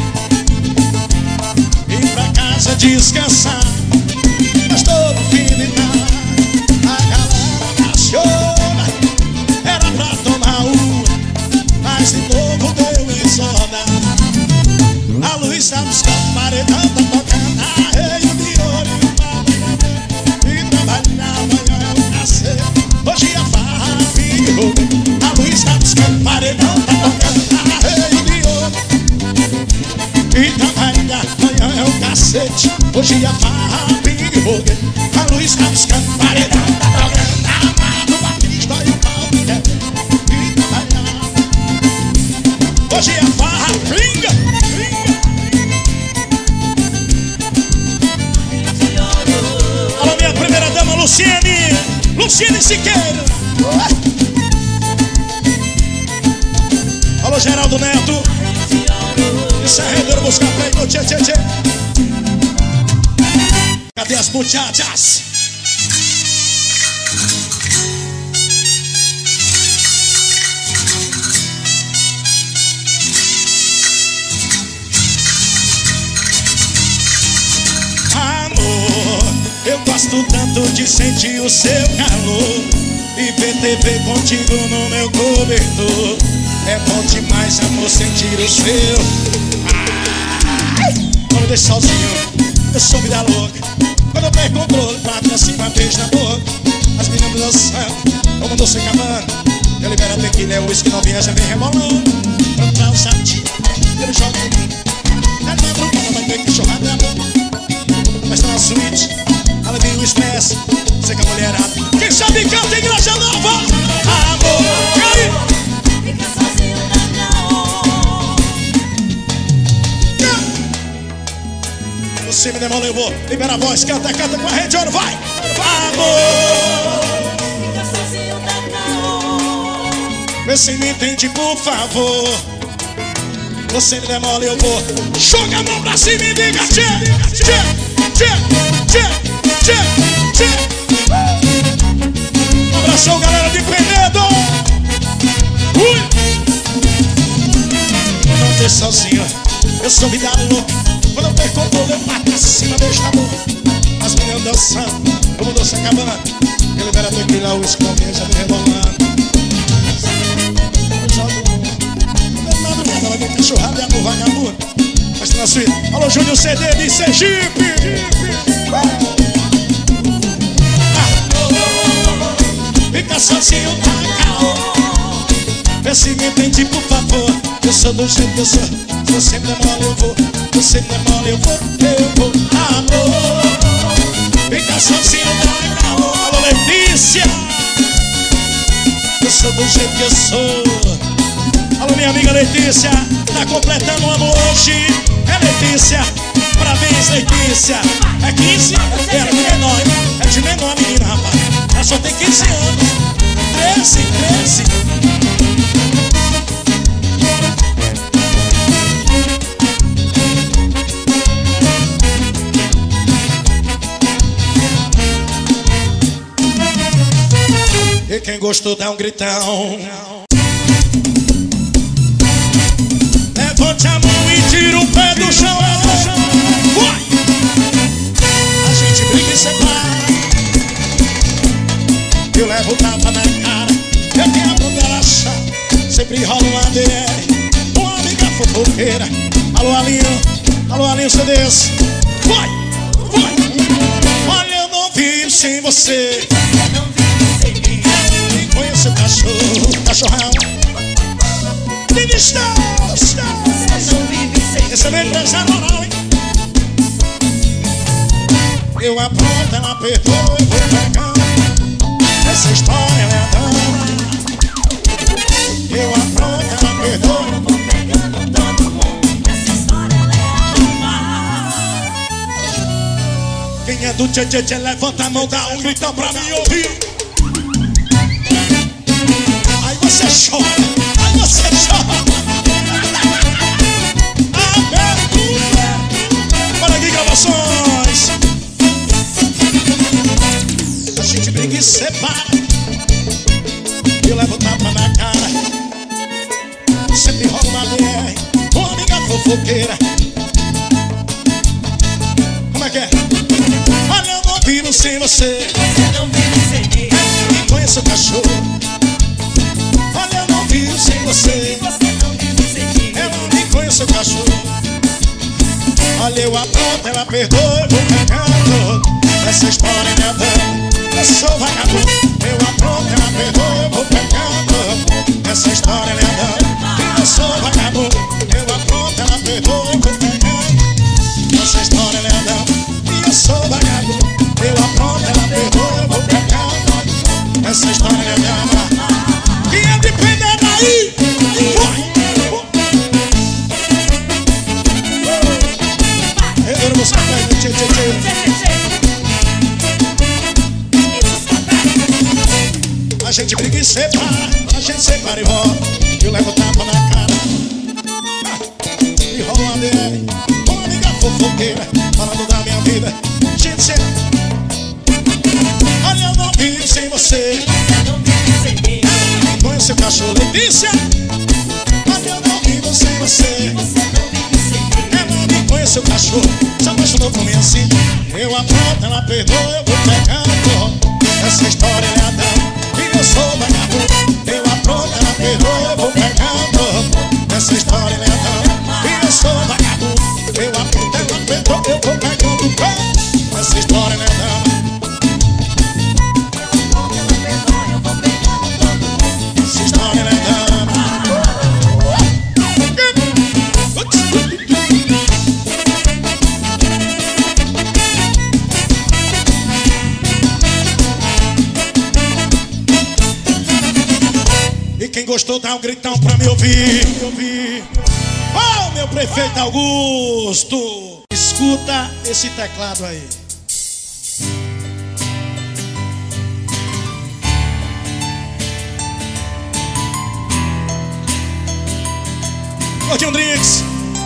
Speaker 1: Ir pra casa descansar. Mas todo fim de tarde a galera aciona. Era pra tomar uma, mas de novo deu em zona. A luz tá buscando, paredão tá tocando, arreio de ouro e o pau e trabalhar amanhã é um cacete. Hoje a farra virou. A luz tá buscando, paredão tá tocando, arreio de ouro e trabalhar amanhã é um cacete. Hoje a farra virou. A luz tá buscando, paredão tá tocando, amado Batista e o pau e trabalhar. Hoje a farra pinga. Alô, minha primeira dama, Luciene Siqueira. Alô, Geraldo Neto. Isso é Rede Ouro Buscapé, meu tchê. Cadê as muchachas? Eu gosto tanto de sentir o seu calor e ver TV contigo no meu cobertor. É bom demais, amor, sentir o seu. Não me deixe sozinho, eu sou vida louca. Quando eu perco o controle, pra pra cima, beijo na boca. As meninas dançando, como doce cabana. Eu libero a tequila, é o uísque novinha, já vem rebolando. Pra dar um satinho, eu jogo em mim. Na madrugada vai ter que chorar de amor. Mas tá na suíte, ela viu o expresso. Sei que a mulherada, quem sabe canta em Igreja Nova. Amor, e aí?
Speaker 2: Fica sozinho não.
Speaker 1: Você me demora, eu vou. Libera a voz, canta com a Rede Ouro, vai. Amor,
Speaker 2: Fica sozinho não.
Speaker 1: vê se me entende, por favor. Você me demora, eu vou. Joga a mão pra cima e diga tchê, tchê, tchê, tchê, tchê, tchê. Um abração, galera de Penedo. Ui. Não deixe sozinho, eu sou vida louca. Quando eu perco o controle, eu bato pra cima, beijo na boca. As meninas dançando, como doce acabando. Eu libero a tequila, o uísque novinha, já vem rebolando. Ela vem cachorrada e amor vagabundo. Mas tá na suíte. Alô, Júnior CD de Sergipe. Fica sozinho, tá calmo. Vê se me entende, por favor. Eu sou do jeito que eu sou. Se você me demora, eu vou. Se você me demora, eu vou. Amor, Fica sozinho dá calor. Alô, Letícia, eu sou do jeito que eu sou. Alô, minha amiga Letícia, tá completando um ano hoje. É Letícia, parabéns Letícia. É 15? É de menor, é de menor a menina, rapaz. Ela só tem 15 anos. 13. E quem gostou dá um gritão. Levante a mão e tira o pé do chão. Vai! A gente briga e separa. Eu levo o tapa na cara. Eu quebro dela chata. Sempre rola uma DR. Uma amiga fofoqueira. Alô, Alinho CDs. Vai! Olha, eu não vivo sem você. Conheço o cachorrão. Vive está. Esse é meu empresário oral, hein? Eu apronto, ela perdoa, eu vou pegando. Essa história é dama. Eu apronto, ela perdoa, eu vou pegando todo mundo. Essa história é dama. Quem é do tchê, levanta a mão, dá um gritão pra mim ouvir. Aí você chora. Olha aqui, gravações. A gente briga e separa. Eu levo tapa na cara. Sempre rola uma DR. Uma amiga fofoqueira. Como é que é? Olha, eu não vivo sem você.
Speaker 2: Você não vive sem mim.
Speaker 1: Conheço o cachorro. Olha, eu não vivo sem você.
Speaker 2: Você não vive sem mim.
Speaker 1: Eu não conheço o cachorro. Olha, eu apronto, ela perdoa, eu vou pegando. Essa história é dama. Eu sou vagabundo. Eu apronto, ela perdoa, eu vou pegando. Essa história é dama. Eu sou vagabundo. Eu apronto, ela perdoa, eu vou pegando. Essa história é dama. Eu sou vagabundo. Eu apronto, ela perdoa, eu vou pegando. Essa história é dama. Quem é de pena daí? Vai! Eu vou buscar pra ele, tchê. A gente briga e separa. A gente separa e volta. Eu levo tapa na cara. E rola uma DR. Uma amiga fofoqueira. Falando da minha vida. Gente, cê... Olha, eu não vivo sem você.
Speaker 2: Você não vive sem mim.
Speaker 1: Conhece o cachorro, Letícia. Olha, eu não vivo sem você.
Speaker 2: Você não vive sem mim.
Speaker 1: Ela me conhece o cachorro. Se apaixonou por mim assim. Eu apronto, ela perdoa, eu vou pegando. Essa história é a dama. E eu sou vagabundo. Eu apronto, ela perdoa, eu vou pegando. Essa história é a dama. E eu sou vagabundo. Eu apronto, ela perdoa, eu vou pegando. Essa história é a dama. Essa história é a dama. E quem gostou dá um gritão pra me ouvir. Oh, meu prefeito Augusto, escuta esse teclado aí. Gordinho Drinks.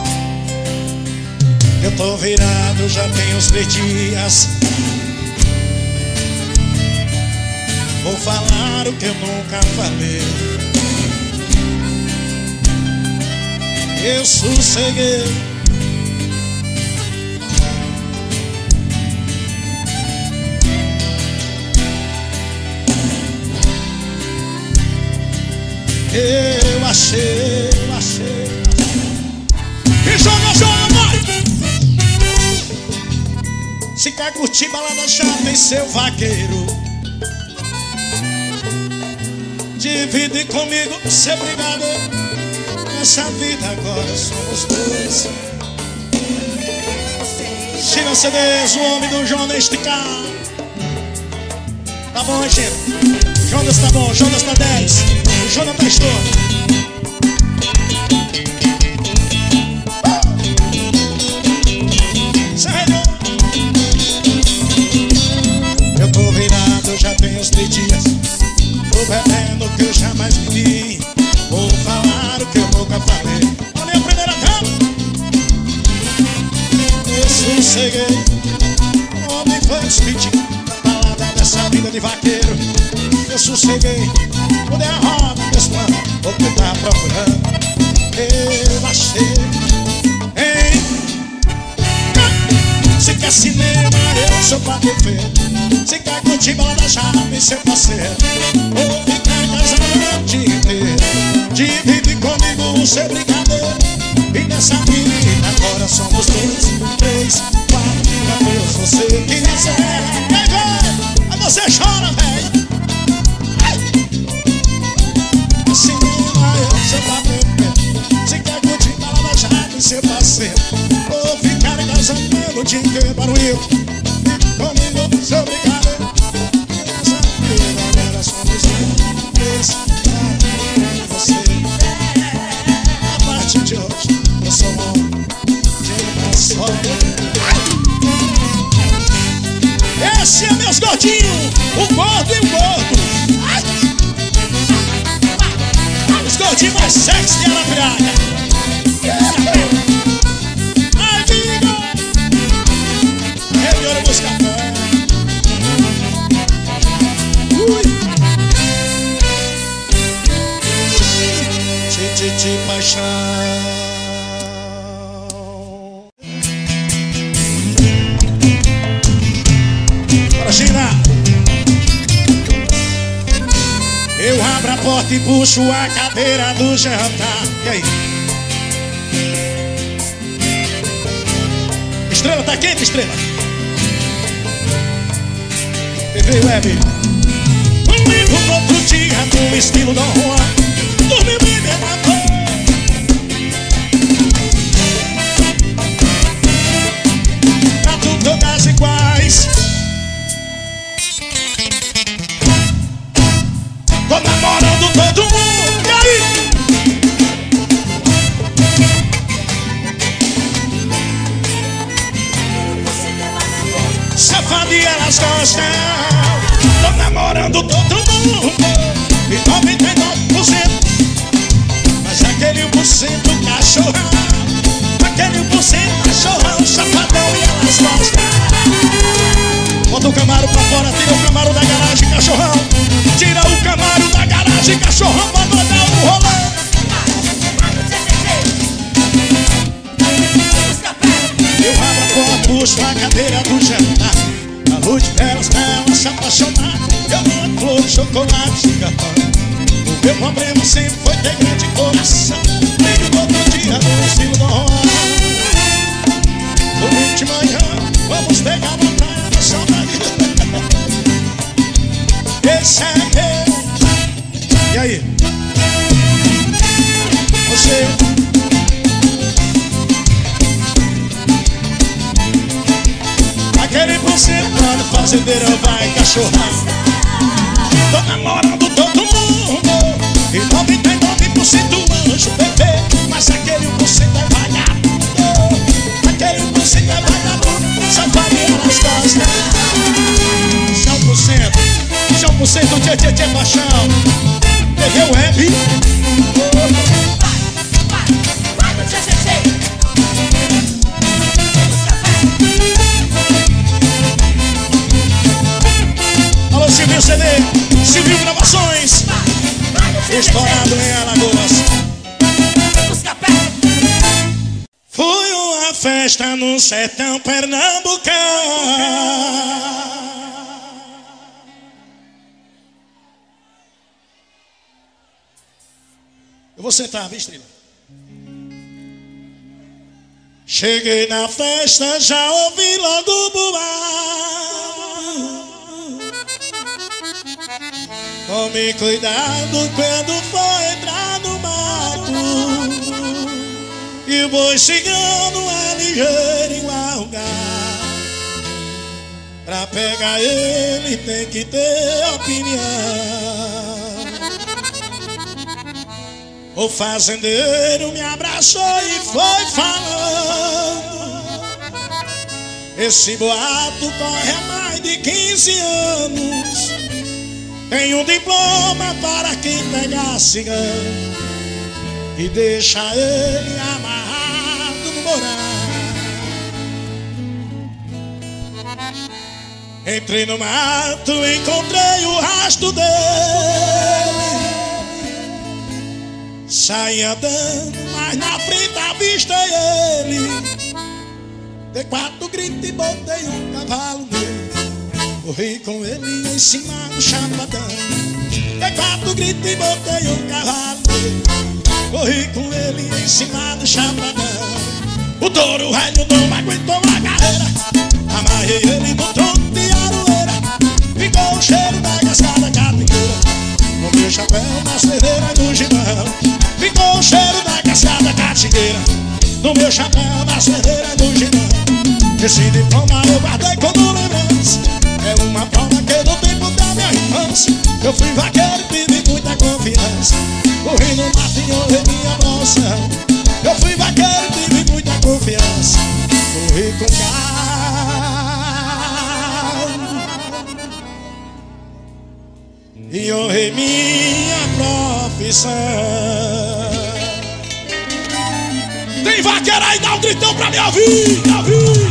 Speaker 1: Eu tô virado, já tem uns 3 dias. Vou falar o que eu nunca falei. Eu sosseguei. Eu achei. E joga, vai! Se quer curtir balada chata em seu vaqueiro, divide comigo, seu brigadeiro. Nessa vida agora somos dois. China CDs, o homem do Jonas TK. Tá bom, gente? O Jonas tá bom, o Jonas tá 10. O Jonas tá estouro. Eu tô virado, já tem uns 3 dias. Tô bebendo o que eu jamais vivi. Vou falar o que eu nunca falei. Olha a primeira cama. Eu sosseguei. Homem foi os pedidos. Balada dessa vida de vaqueiro. Eu sosseguei. Mudei a roda dos planos. O que tá procurando eu achei. Ei, se quer cinema, eu sou pra perfeito. Se quer curtir balada, chave, seu parceiro. Ou ficar casado o dia inteiro. Divide comigo o seu brincadeiro. E nessa vida agora somos 2, 3, 4. Quantos você quiser. Vem, vem, aí você chora, velho. Cinema, eu sou pra perfeito. Se quer curtir balada, chave, seu parceiro. Ou ficar casado o dia inteiro. Para o Will. Comigo, seu brincadeiro. Nessa vida agora somos 2, 3, 4. Você. A partir de hoje eu sou um de uma só. Esse é meus gordinhos, o gordo e o gordo. Os gordinhos mais sexy de Arapiraca. Ai, diga. Melhor eu buscar fé. De paixão. Para China. Eu abro a porta e puxo a cadeira do jantar. E aí? Estrela, tá quente, Estrela? TV Web. Um livro no outro dia, no estilo Dom Juan. Dormi bem, me matou. Todas iguais. Tô namorando todo mundo. E aí? Safadinha, elas gostam. Tô namorando todo mundo. E 99%. Mas aquele 1% cachorrão. Aquele 1% cachorrão, safadão e elas gostam. Bota o Camaro pra fora, tira o Camaro da garagem, cachorrão. Tira o Camaro da garagem, cachorrão, mandou dar um rolão. Eu abro a porta, puxo a cadeira do jantar. A luz delas pra ela se apaixonar. Eu mando flor, chocolate, cigarrão. O meu problema sempre foi ter grande coração. Ligo todo dia no estilo do Juan. Domingo de manhã, vamos pegar uma praia na saudade. Esse é meu. E aí? Você. Aquele 1% quando fazendeiro vai cachorrar. Tô namorando todo mundo. E 99% anjo bebê. Mas aquele 1% é vagabundo. Aquele 1% é vagabundo. Safadinha, elas gostam. 100% tchê, paixão. TV Web. Alô, Silvio CD, Silvio Gravações. Estourado em Alagoas. Foi uma festa no sertão pernambucano. Eu vou sentar, viu, Estrela? Cheguei na festa, já ouvi logo o buar. Tome cuidado quando for entrar no mato. E o boi chegando é ligeiro igual o gato. Pra pegar ele tem que ter opinião. O fazendeiro me abraçou e foi falando: esse boato corre há mais de 15 anos. Tem um diploma para quem pega cigano e deixa ele amarrado no moral. Entrei no mato, encontrei o rastro dele. Saí andando, mas na frente avistei ele. Dei 4 gritos e botei um cavalo nele. Corri com ele em cima do chapadão. Dei 4 gritos e botei um cavalo nele. Corri com ele em cima do chapadão. O touro velho não aguentou a carreira. Amarrei ele no tronco de aroeira. Ficou o cheiro da cascada catingueira no meu chapéu, na cerveira e no gibão. Ficou o cheiro da cascada catingueira no meu chapéu, na cerveira e no gibão. Esse diploma eu guardei como lembrança. É uma prova que no tempo da minha infância eu fui vaqueiro e tive muita confiança. Corri no mato e honrei minha emoção. Eu fui vaqueiro e tive muita confiança. Corri com e honrei minha profissão. Tem vaqueiro aí, dá um gritão pra me ouvir, me ouvir.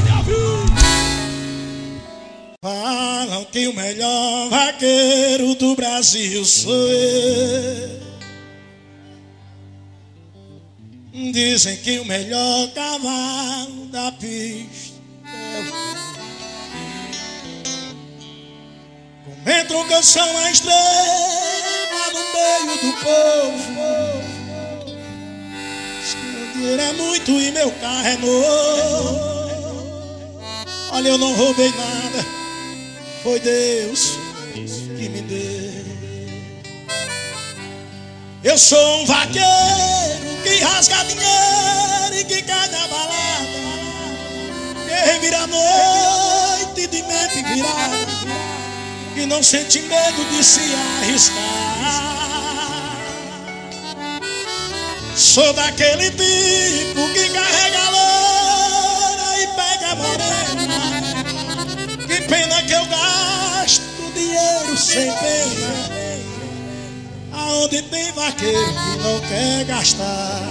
Speaker 1: Falam que o melhor vaqueiro do Brasil sou eu. Dizem que o melhor cavalo da pista é o comentam que eu sou uma estrela no meio do povo. Se meu dinheiro é muito e meu carro é novo. Olha, eu não roubei nada, foi Deus que me deu. Eu sou um vaqueiro que rasga dinheiro e que cai na balada, que revira a noite de mente virada, que não sente medo de se arriscar. Sou daquele tipo que carrega a loura e pega a morena. Que pena que eu gasto dinheiro sem pena. Aonde tem vaqueiro que não quer gastar.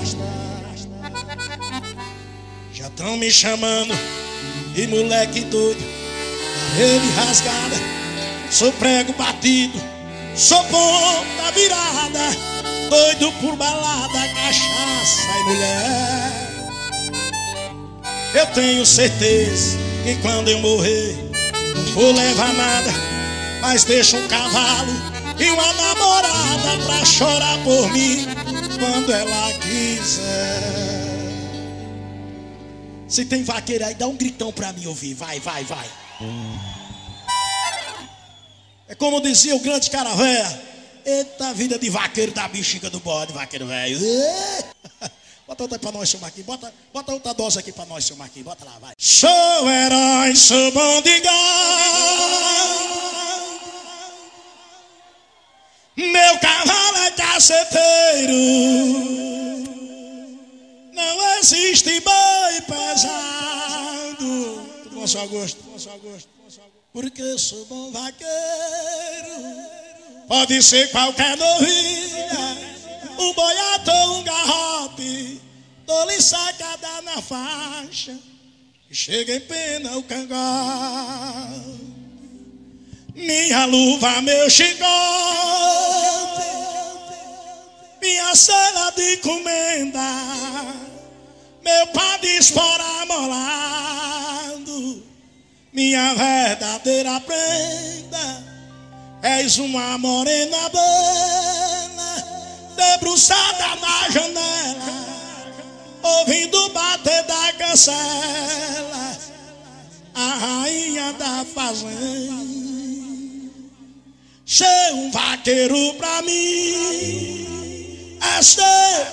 Speaker 1: Já tão me chamando de moleque doido, ele rasgada. Sou prego batido, sou ponta virada, doido por balada, cachaça e mulher. Eu tenho certeza que quando eu morrer não vou levar nada, mas deixo um cavalo e uma namorada pra chorar por mim quando ela quiser. Se tem vaqueiro aí, dá um gritão pra mim ouvir. Vai, vai, vai. É como dizia o grande cara velho: eita vida de vaqueiro da bexiga do bode, vaqueiro velho. Bota outra pra nós, seu Marquinhos. Bota outra dose aqui pra nós, seu Marquinhos. Bota lá, vai. Sou herói, sou bom de gado. Meu cavalo é caceteiro. Não existe boi pesado. Tudo bom, seu Augusto? Porque eu sou bom vaqueiro. Pode ser qualquer novilha, um boiato ou um garrote. Dou-lhe sacada na faixa e chega em pena o cangote. Minha luva, meu chicote, minha cela de comenda, meu pá de espora molado, minha verdadeira prenda. És uma morena bela, debruçada na janela, ouvindo bater da cancela, a rainha da fazenda. Ser um vaqueiro pra mim é ser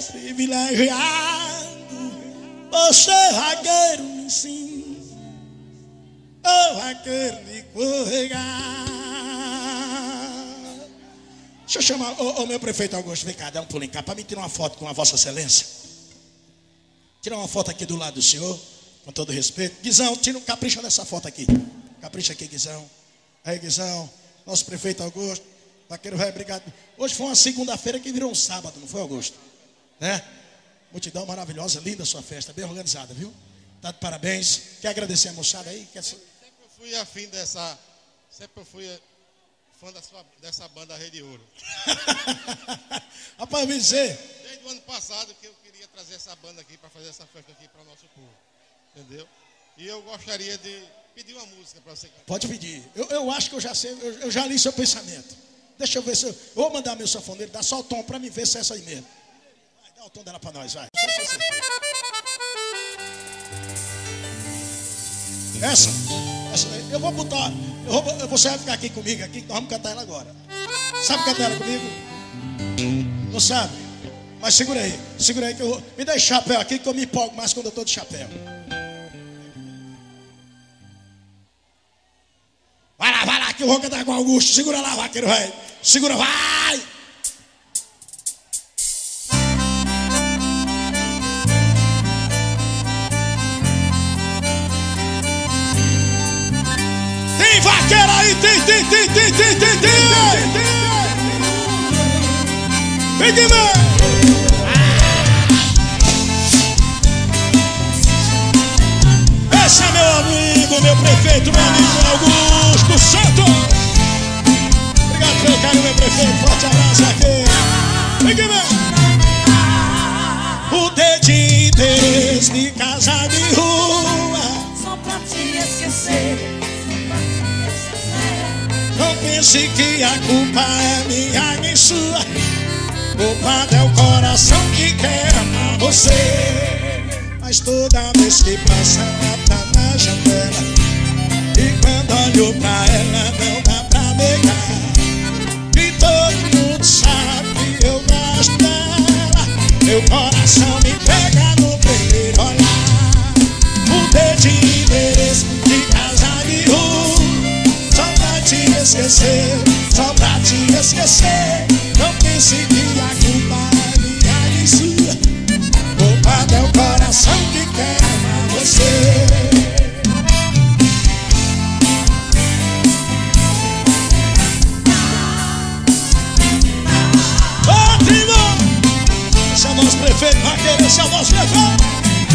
Speaker 1: privilegiado. Você vaqueiro me ensina. Ô vaqueiro de corregar. Deixa eu chamar o meu prefeito Augusto. Vem cá, dá um pulinho cá pra mim tirar uma foto com a Vossa Excelência. Tirar uma foto aqui do lado do senhor, com todo respeito. Guizão, capricha nessa foto aqui. Capricha aqui, Guizão. Aí, Guizão, nosso prefeito Augusto. Vaqueiro velho, obrigado. Hoje foi uma segunda-feira que virou um sábado, não foi, Augusto? Né? Multidão maravilhosa, linda a sua festa, bem organizada, viu? Tá de parabéns. Quer agradecer a moçada aí?
Speaker 4: Sempre eu fui afim dessa. Sempre eu fui fã dessa banda Rede Ouro.
Speaker 1: Rapaz, me dizer.
Speaker 4: Desde o ano passado que eu queria trazer essa banda aqui para fazer essa festa aqui para o nosso povo. Entendeu? E eu gostaria de pedir uma música para você cantar.
Speaker 1: Pode pedir. Eu acho que eu já sei, eu já li seu pensamento. Deixa eu ver se eu vou mandar meu sanfoneiro, dá só o tom para mim ver se é essa aí mesmo. Vai, dá o tom dela para nós, vai. Essa, eu vou botar. Você vai ficar aqui comigo, aqui, nós vamos cantar ela agora. Sabe cantar ela comigo? Não sabe? Mas segura aí que eu vou. Me dá esse chapéu aqui que eu me empolgo mais quando eu estou de chapéu. Vai lá, que eu vou cantar com o Augusto. Segura lá, vaqueiro, vai. Segura, vai! Tem vaqueiro aí, tem. Vem que vem! Esse é meu amigo, meu prefeito, meu amigo Augusto Santos. Obrigado pelo carinho, meu prefeito. Forte abraço aqui. Vem que vem! O dedinho interesse de casa de rua.
Speaker 2: Só pra te esquecer.
Speaker 1: Não pense que a culpa é minha nem sua. Culpado é o coração que quer amar você. Mas toda vez que passa ela tá na janela, e quando olho pra ela não dá pra negar que todo mundo sabe que eu gosto dela. Meu coração me pega no primeiro olhar. O dedinho endereço de casa de rua. Só pra te esquecer, só pra te esquecer. Não pense que a culpa é minha nem sua. Culpado é o coração que quer amar você. Ô, Timão! Esse é o nosso prefeito, vaqueiro, esse é o nosso prefeito.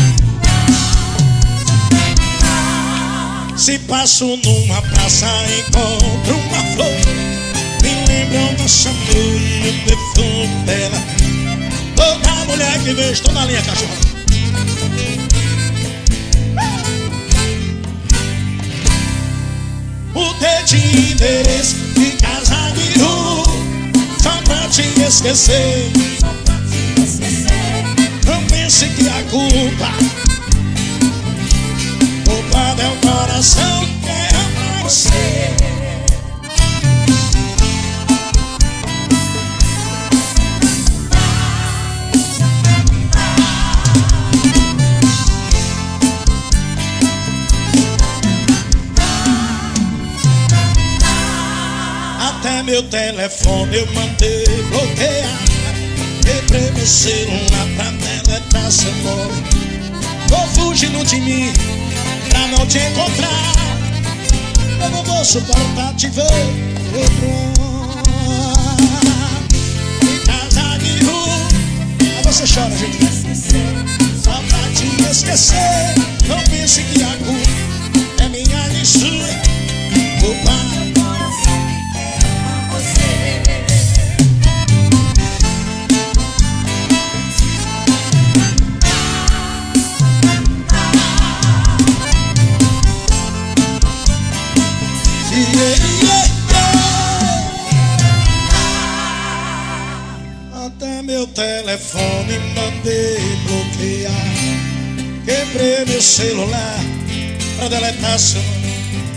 Speaker 1: Se passo numa praça, encontro uma flor, me lembra nossa amor e o perfume dela. Toda mulher que vejo, estou na linha, cachorro. O dedinho endereço de casa de rua. Só pra te esquecer. Não pense que a culpa é o coração que quer amar você. Até meu telefone eu mandei bloquear. Quebrei meu celular pra deletar seu nome. Tô fugindo de mim pra não te encontrar. Eu não vou suportar te ver outro ar. Em casa de rua. Aí você chora, gente. Só pra te esquecer. Não pense que a culpa é minha nem sua. Culpa até meu telefone mandei bloquear. Quebrei meu celular pra deletar seu nome.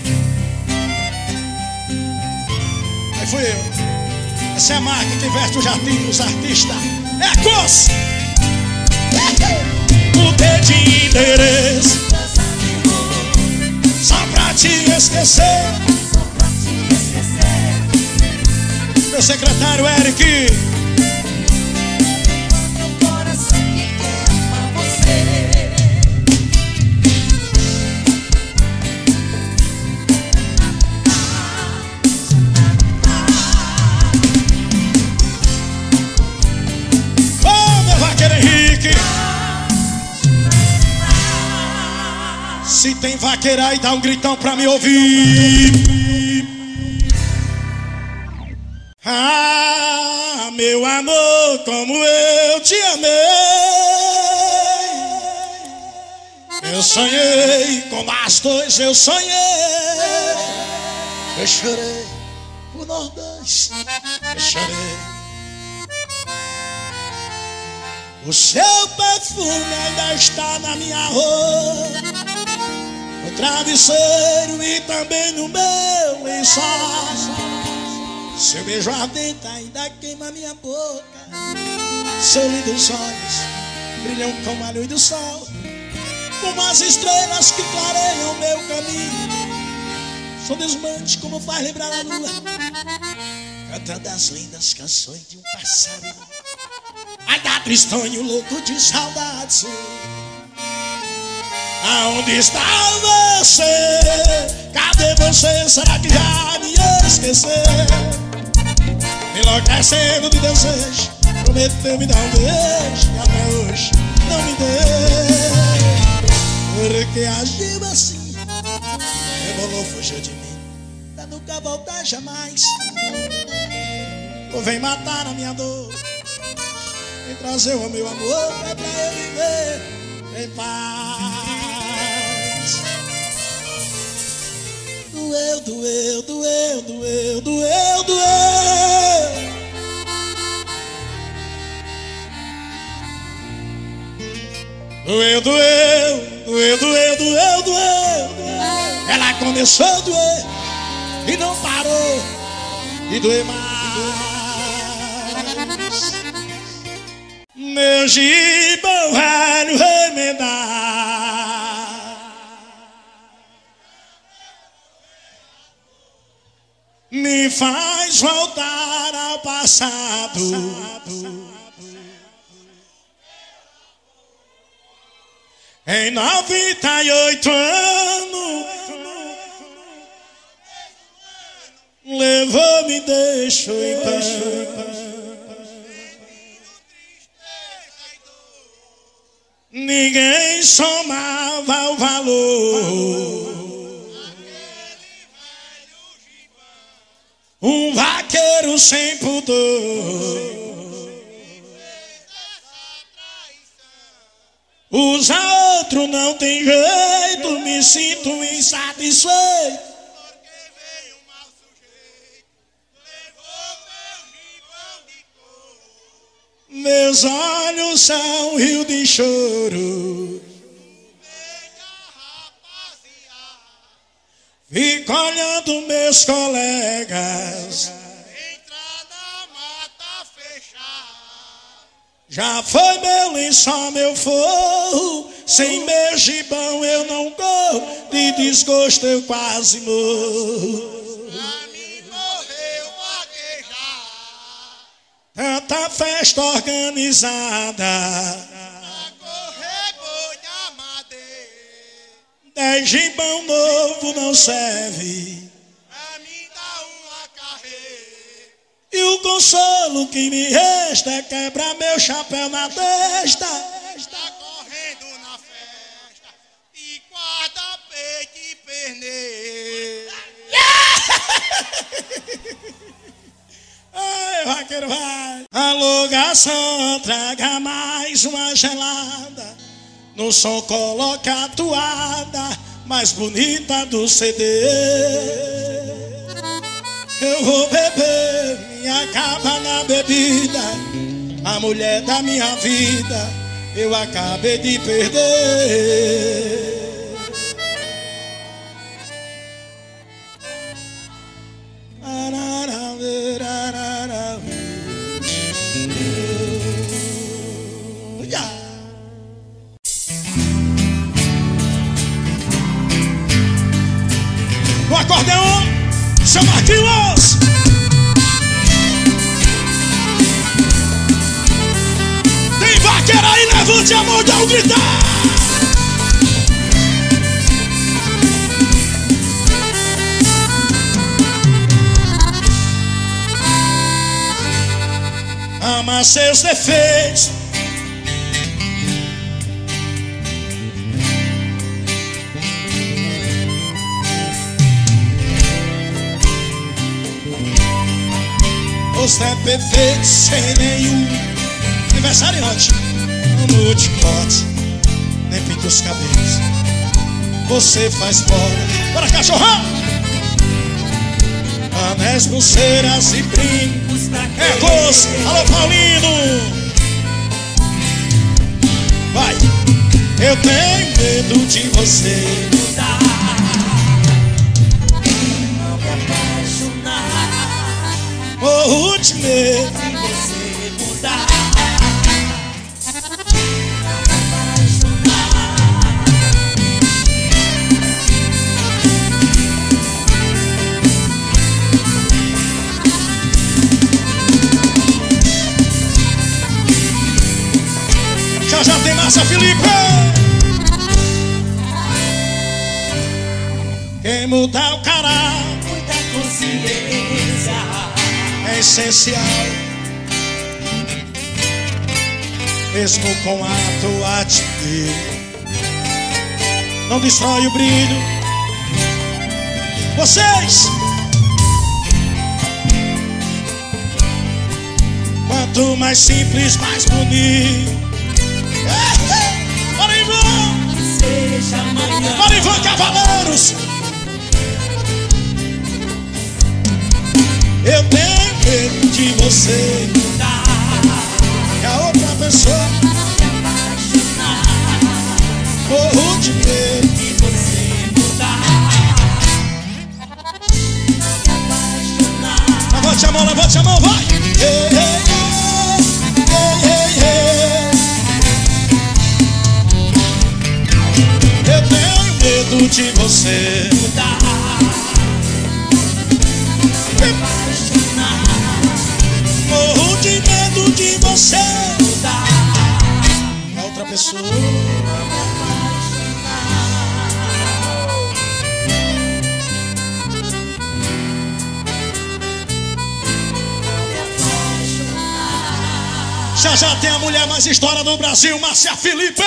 Speaker 1: Aí fui eu. Essa é a marca que veste os artistas. É a Cos. O dedinho endereço só pra te esquecer. Meu secretário Eric.
Speaker 2: Meu coração que quer amar você.
Speaker 1: Oh, meu vaqueiro Henrique. Se tem vaqueiro aí, dá um gritão pra me ouvir. Ah, meu amor, como eu te amei. Eu sonhei com nós dois, eu sonhei. Eu chorei por nós dois, eu chorei. O seu perfume ainda está na minha roupa, no travesseiro e também no meu lençol. Seu beijo ardente ainda queima minha boca. Seu lindos olhos brilham como a luz do sol, como as estrelas que clareiam meu caminho. Sou desmante como faz lembrar a lua, cantando as lindas canções de um passarinho. Ai, dá tristonho louco de saudade sua. Aonde está você? Cadê você? Será que já me esqueceu? Enlouquecendo de desejo, prometeu me dar um beijo e até hoje não me deu. Porque agiu assim, rebolou, fugiu de mim, pra nunca voltar jamais. Ou vem matar a minha dor, vem trazer o meu amor, é pra eu viver em paz. Doeu, doeu, doeu, doeu, doeu, doeu. Doeu, doeu, doeu, doeu, doeu, doeu. Ela começou a doer e não parou de doer mais. Meu gibão velho remendar me faz voltar ao passado. Em 98 anos levou, me deixou em paz. Ninguém somava o valor. Um vaqueiro sem pudor usa outro, não tem jeito. Me sinto insatisfeito,
Speaker 3: Porque veio um mau sujeito, levou meu gibão de cor.
Speaker 1: meus olhos são um rio de choro.
Speaker 3: Veja, rapaziada,
Speaker 1: Fico olhando meus colegas.
Speaker 3: entra na mata fechada.
Speaker 1: Já foi meu lençol, meu forro. Sem meu gibão eu não corro. De desgosto eu quase morro.
Speaker 3: Pra mim morreu vaquejar.
Speaker 1: Tanta festa organizada,
Speaker 3: A correr boi na madeira.
Speaker 1: 10 gibão novo não serve.
Speaker 3: Pra mim dá uma carreira.
Speaker 1: E o consolo que me resta é quebrar meu chapéu na testa.
Speaker 3: Está correndo na festa e guarda peito e perneiro.
Speaker 1: Ai, vaqueiro, vai. Alô, garçom, traga mais uma gelada. No som coloca a toada mais bonita do CD. Eu vou beber, me acaba na bebida. A mulher da minha vida eu acabei de perder. acordeon, seu Marquinhos. Tem vaqueira aí, levante a mão, dá um gritar. Ama seus defeitos, você é perfeito sem nenhum aniversariante. Não te corte, nem pinta os cabelos. Você faz fora. Bora, cachorrão! Anéis, pulseiras e brincos. Ecos, alô Paulino. Vai. Eu tenho medo de você
Speaker 2: mudar, não me apaixonar.
Speaker 1: Morro de medo
Speaker 2: Se você mudar,
Speaker 1: já tem Márcia Felipe. Quem mudar o caráter,
Speaker 2: muita consciência
Speaker 1: é essencial. Mesmo com ato ativo, não destrói o brilho. Vocês, quanto mais simples, mais bonito. Bora, Ivan!
Speaker 2: seja amanhã.
Speaker 1: Bora, Ivan Cavaleiros! Eu tenho medo de você
Speaker 2: Mudar,
Speaker 1: que a outra pessoa
Speaker 2: me apaixonar.
Speaker 1: morro de medo.
Speaker 2: Se você mudar, não me apaixonar.
Speaker 1: Levante a mão, vai! Ei, ei, ei, ei, ei. Eu tenho medo de você
Speaker 2: Mudar, me apaixonar.
Speaker 1: morro de medo de você
Speaker 2: Mudar,
Speaker 1: a outra pessoa. Já tem a mulher mais história do Brasil, Márcia Felipe.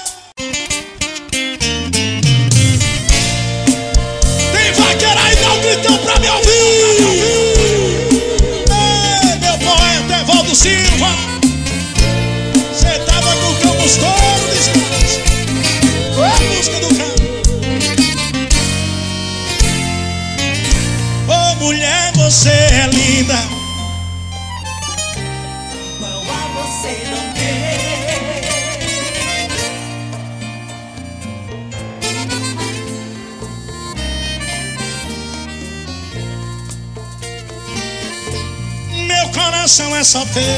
Speaker 1: Tem vaqueira aí, dá um gritão pra me ouvir. Ei, meu poeta Evaldo Silva, cê tava com o Campos todo descanso. A música do campo. Ô mulher, você é linda.
Speaker 2: Você não tem.
Speaker 1: Meu coração é só teu.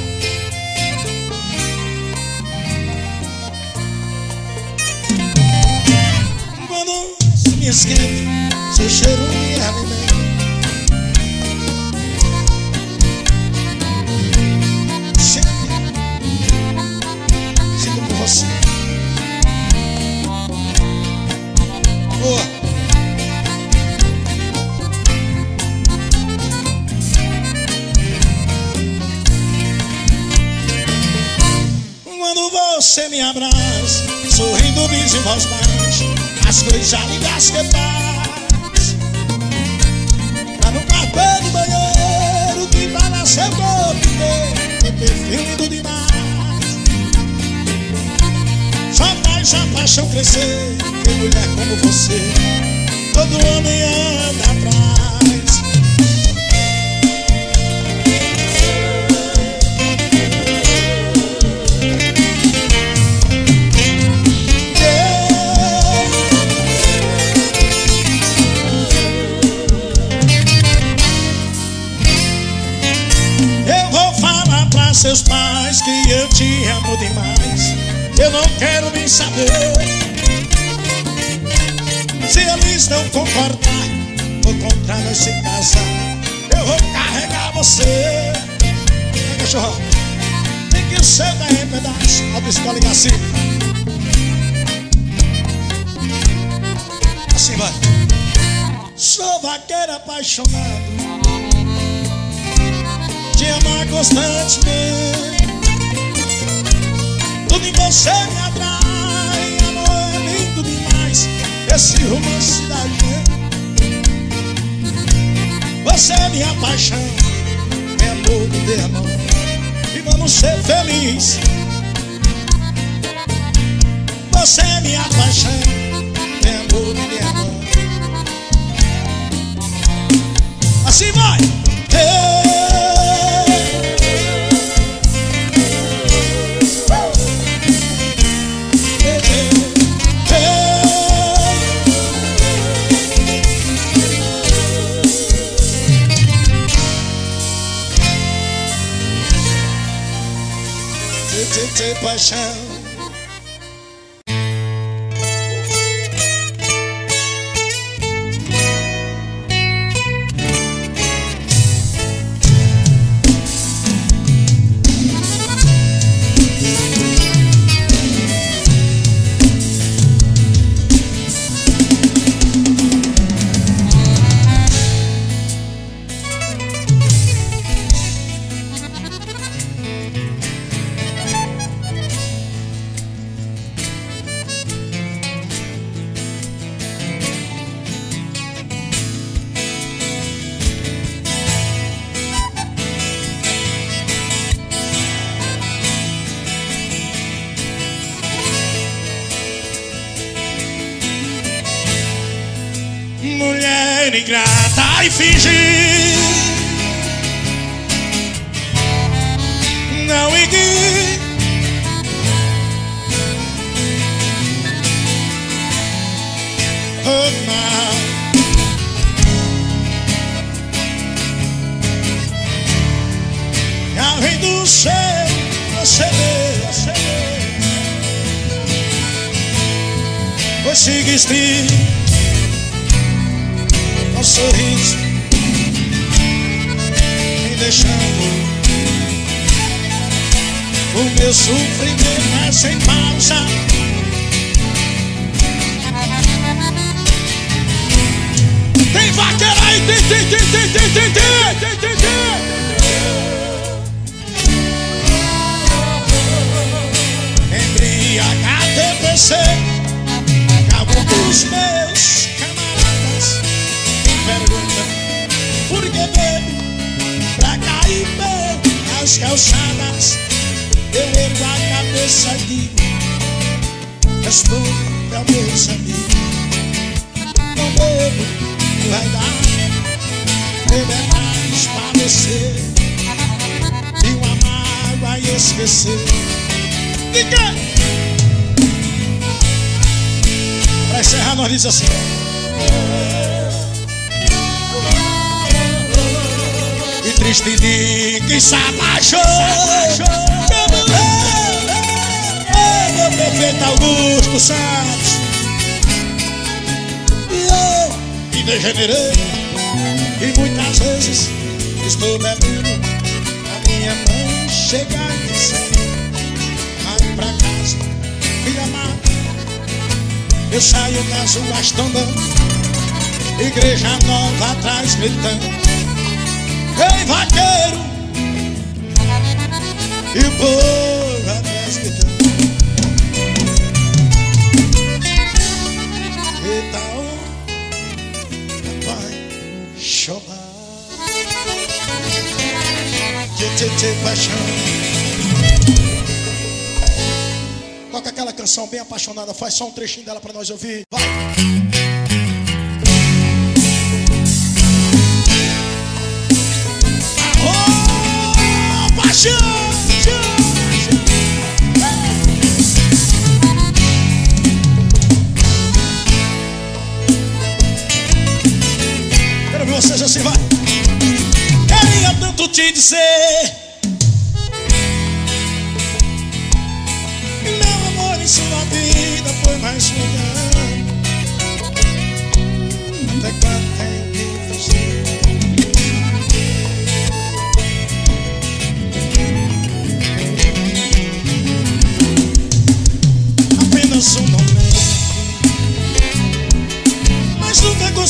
Speaker 1: Quando me esquento, seu cheiro me alimenta. Quando você me abraça, sorrindo, diz em voz baixa as coisas lindas que faz. Tá no quarto do banheiro que vai lá seu corpo inteiro, que perfil lindo demais. Só faz a paixão crescer, que mulher como você todo homem anda atrás. Seus pais que eu te amo demais. Eu não quero nem saber se eles não concordar vou encontrar nós se casar. Eu vou carregar você. Vem, cachorro. Tem que ser daí em pedaço. Autoescola e Garcia. Assim vai. Sou vaqueiro apaixonado, te amar constantemente. Tudo em você me atrai, amor, é lindo demais esse romance da gente. Você é minha paixão, é amor, me dê a mão e vamos ser felizes. Você é minha paixão, é amor, me dê a mão. Assim vai! Paixão. Mulher ingrata e fingir, não enguie. Oh, não. E além do céu, você vê, pois seguiste com sorriso, me deixando o meu sofrimento é sem pausa. Tem vaqueira aí, tem. Embriagado eu pensei, acabou com os meus camaradas. Pergunta por que bebo pra cair bem nas calçadas. Eu ergo a cabeça e digo: responde aos meus amigos, não bebo, não vai dar. Beber mais pra descer e o amar vai esquecer. Fica! Pra encerrar nós diz assim: e triste de quem se apaixonou, meu prefeito Augusto Santos. E eu me degenerei e muitas vezes estou bebendo. A minha mãe chega e diz: vai pra casa, filha amada. Eu saio das ruas tombando, igreja nova atrás gritando: ei, vaqueiro! E o povo atrás gritando: então vai chorar. Tchê, paixão. Toca aquela canção bem apaixonada, faz só um trechinho dela pra nós ouvir. Vai! Quero ver vocês assim, vai. Queria tanto te dizer, meu amor em sua vida foi mais um ano. Até quando tem que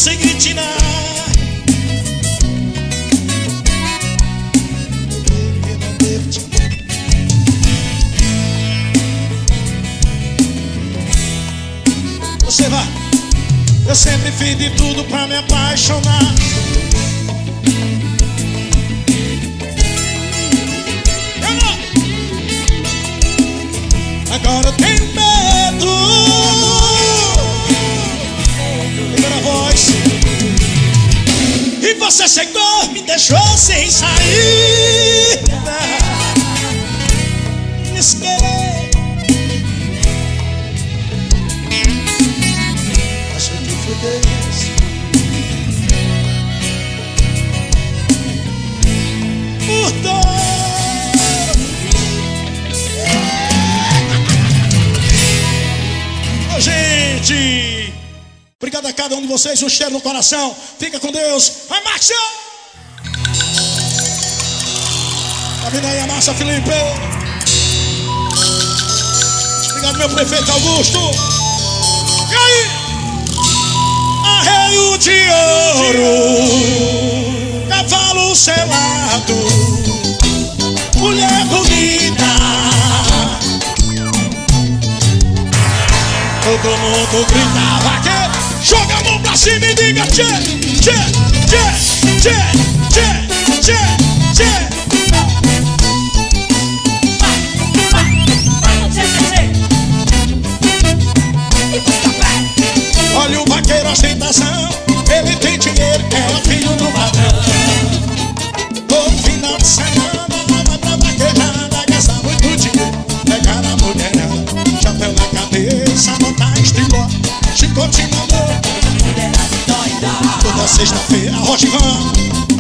Speaker 1: consegui tirar. Eu não devo te amar. Você vai. Eu sempre fiz de tudo pra me apaixonar. Agora eu tenho medo. Primeira voz. E você chegou, me deixou sem saída. Me esquerei. Achei que foi Deus. Por dor. Gente, obrigado a cada um de vocês, um cheiro no coração. Fica com Deus. Vai, Márcia! Tá vindo aí a Márcia, Felipe. Obrigado, meu prefeito Augusto. E aí? Arreio de ouro, cavalo selado, mulher bonita. Todo mundo gritava que joga a mão pra cima e diga tchê, tchê, tchê, tchê, tchê, tchê, tchê. Olha o vaqueiro, ostentação. Ele tem dinheiro, é o filho do patrão. Todo final de semana vai pra vaquejada, gasta muito dinheiro, pegar a mulherada, chapéu na cabeça, botar estiló, chicote na mão. Toda sexta-feira, Rochivão.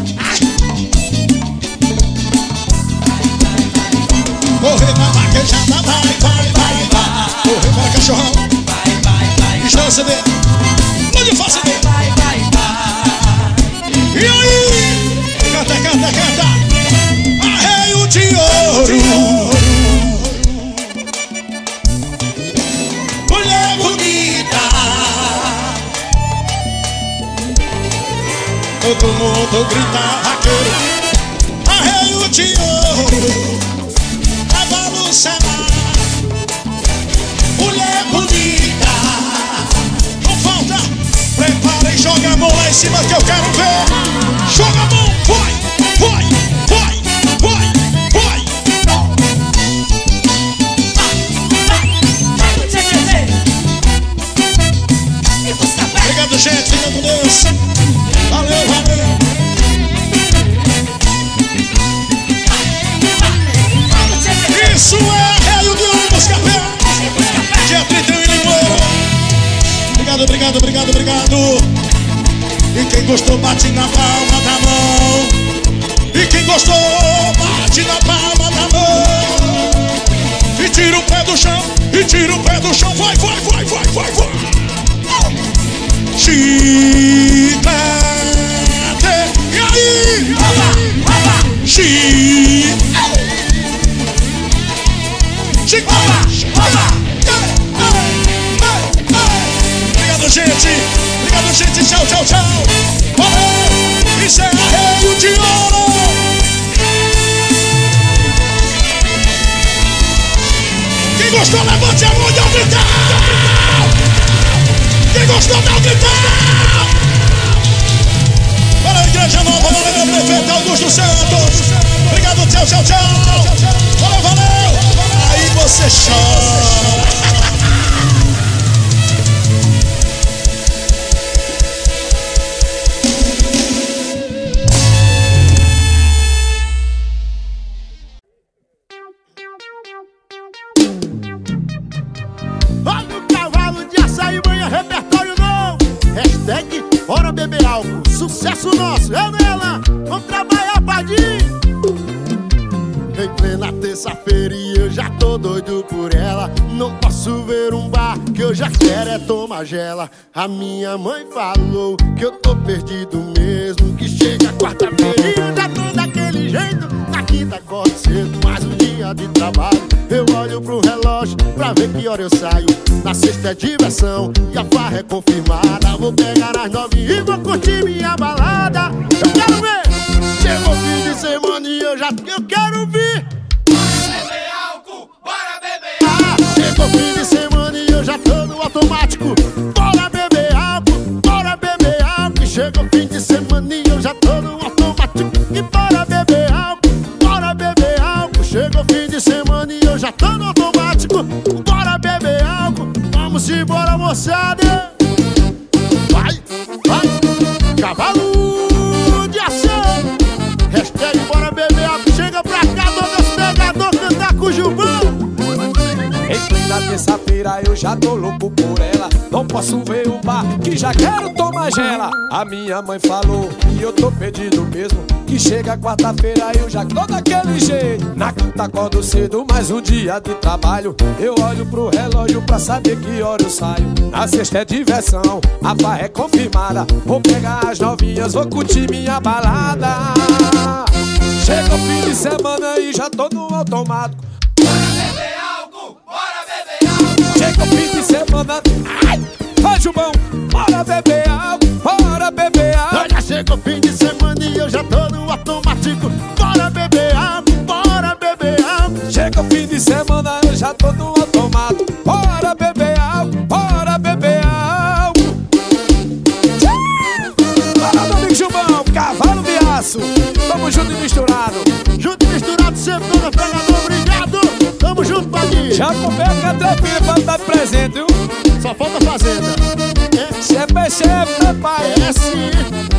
Speaker 1: Correr na vaquejada, vai, vai, vai, vai. Correr para cachorrão, vai, vai, vai. Distância dele, onde eu faço dele. Vai, vai, vai. E aí? Canta, canta, canta. Arreio de ouro, mulher bonita. Todo mundo grita vaqueiro. Arreio de ouro, cavalo selado, mulher bonita. Não falta. Prepara e joga a mão lá em cima que eu quero ver. Joga a mão, vai, vai, vai, vai, vai. Obrigado, gente, fica com Deus. Valeu, valeu. Isso é Arreio de Ouro, Buscapé. Dia 31 em Limoeiro. Obrigado, obrigado, obrigado, obrigado. E quem gostou, bate na palma da mão. E quem gostou, bate na palma da mão. E tira o pé do chão, e tira o pé do chão. Vai, vai, vai, vai, vai, vai. Chiclete. E aí? Chiclete. Obrigado, gente. Obrigado, gente. Tchau, tchau, tchau. Valeu. Isso é Arreio de Ouro. Quem gostou, levante a mão e dá um gritão. Quem gostou, dá um gritão. Valeu, Igreja Nova. Valeu, meu prefeito Augusto Santos. Obrigado, tchau, tchau, tchau. Valeu, valeu. Aí você chora.
Speaker 5: Olha o cavalo de açaí, manhã, repertório novo. Hashtag Bora Beber Álcool. Sucesso nosso, eu nela. Vamos trabalhar, Padinho. Em plena terça-feira e eu já tô doido por ela. Não posso ver um bar que eu já quero é tomar gela. A minha mãe falou que eu tô perdido mesmo, que chega quarta-feira e eu já tô daquele jeito. Na quinta acordo cedo, mais um dia de trabalho. Eu olho pro relógio pra ver que hora eu saio. Na sexta é diversão e a farra é confirmada. Vou pegar as 9 e vou curtir minha balada. Eu quero ver! Chegou o fim de semana e eu quero vir.
Speaker 3: Bora beber álcool, bora beber.
Speaker 5: Chegou o fim de semana e eu já tô no automático. Bora beber álcool, bora beber álcool. Chegou o fim de semana e eu já tô no automático. E bora beber álcool, bora beber álcool. Chegou o fim de semana e eu já tô no automático. Bora beber álcool, vamos embora, moçada. Vai, vai, cavalo de ação. Hashtag bora beber álcool. Chega pra cá, todos os pegadores, cantar com o Gilvão.
Speaker 6: Em plena terça-feira eu já tô louco por ela. Não posso ver o bar que já quero tomar gela. A minha mãe falou que eu tô perdido mesmo, que chega quarta-feira eu já tô daquele jeito. Na quinta acordo cedo, mais um dia de trabalho. Eu olho pro relógio pra saber que hora eu saio. Na sexta é diversão, a farra é confirmada. Vou pegar as novinhas, vou curtir minha balada. Chega o fim de semana e já tô no automático.
Speaker 3: Bora beber álcool, bora beber álcool.
Speaker 6: Chega o fim de semana, ai, vai Gilvão, bora beber álcool, bora beber álcool.
Speaker 5: Olha, chega o fim de semana e eu já tô no automático. Bora beber álcool, bora beber álcool.
Speaker 6: Chega o fim de semana, eu já tô no automático. Bora beber álcool, bora beber álcool. Bora, meu amigo Gilvão, cavalo de aço. Tamo junto e misturado.
Speaker 5: Junto e misturado, sempre todo pegador, obrigado. Tamo junto, Padinho.
Speaker 6: Já comprei a trepinha pra dar presente, viu?
Speaker 5: Só falta fazenda.
Speaker 6: CPC, meu pai.
Speaker 5: É sim.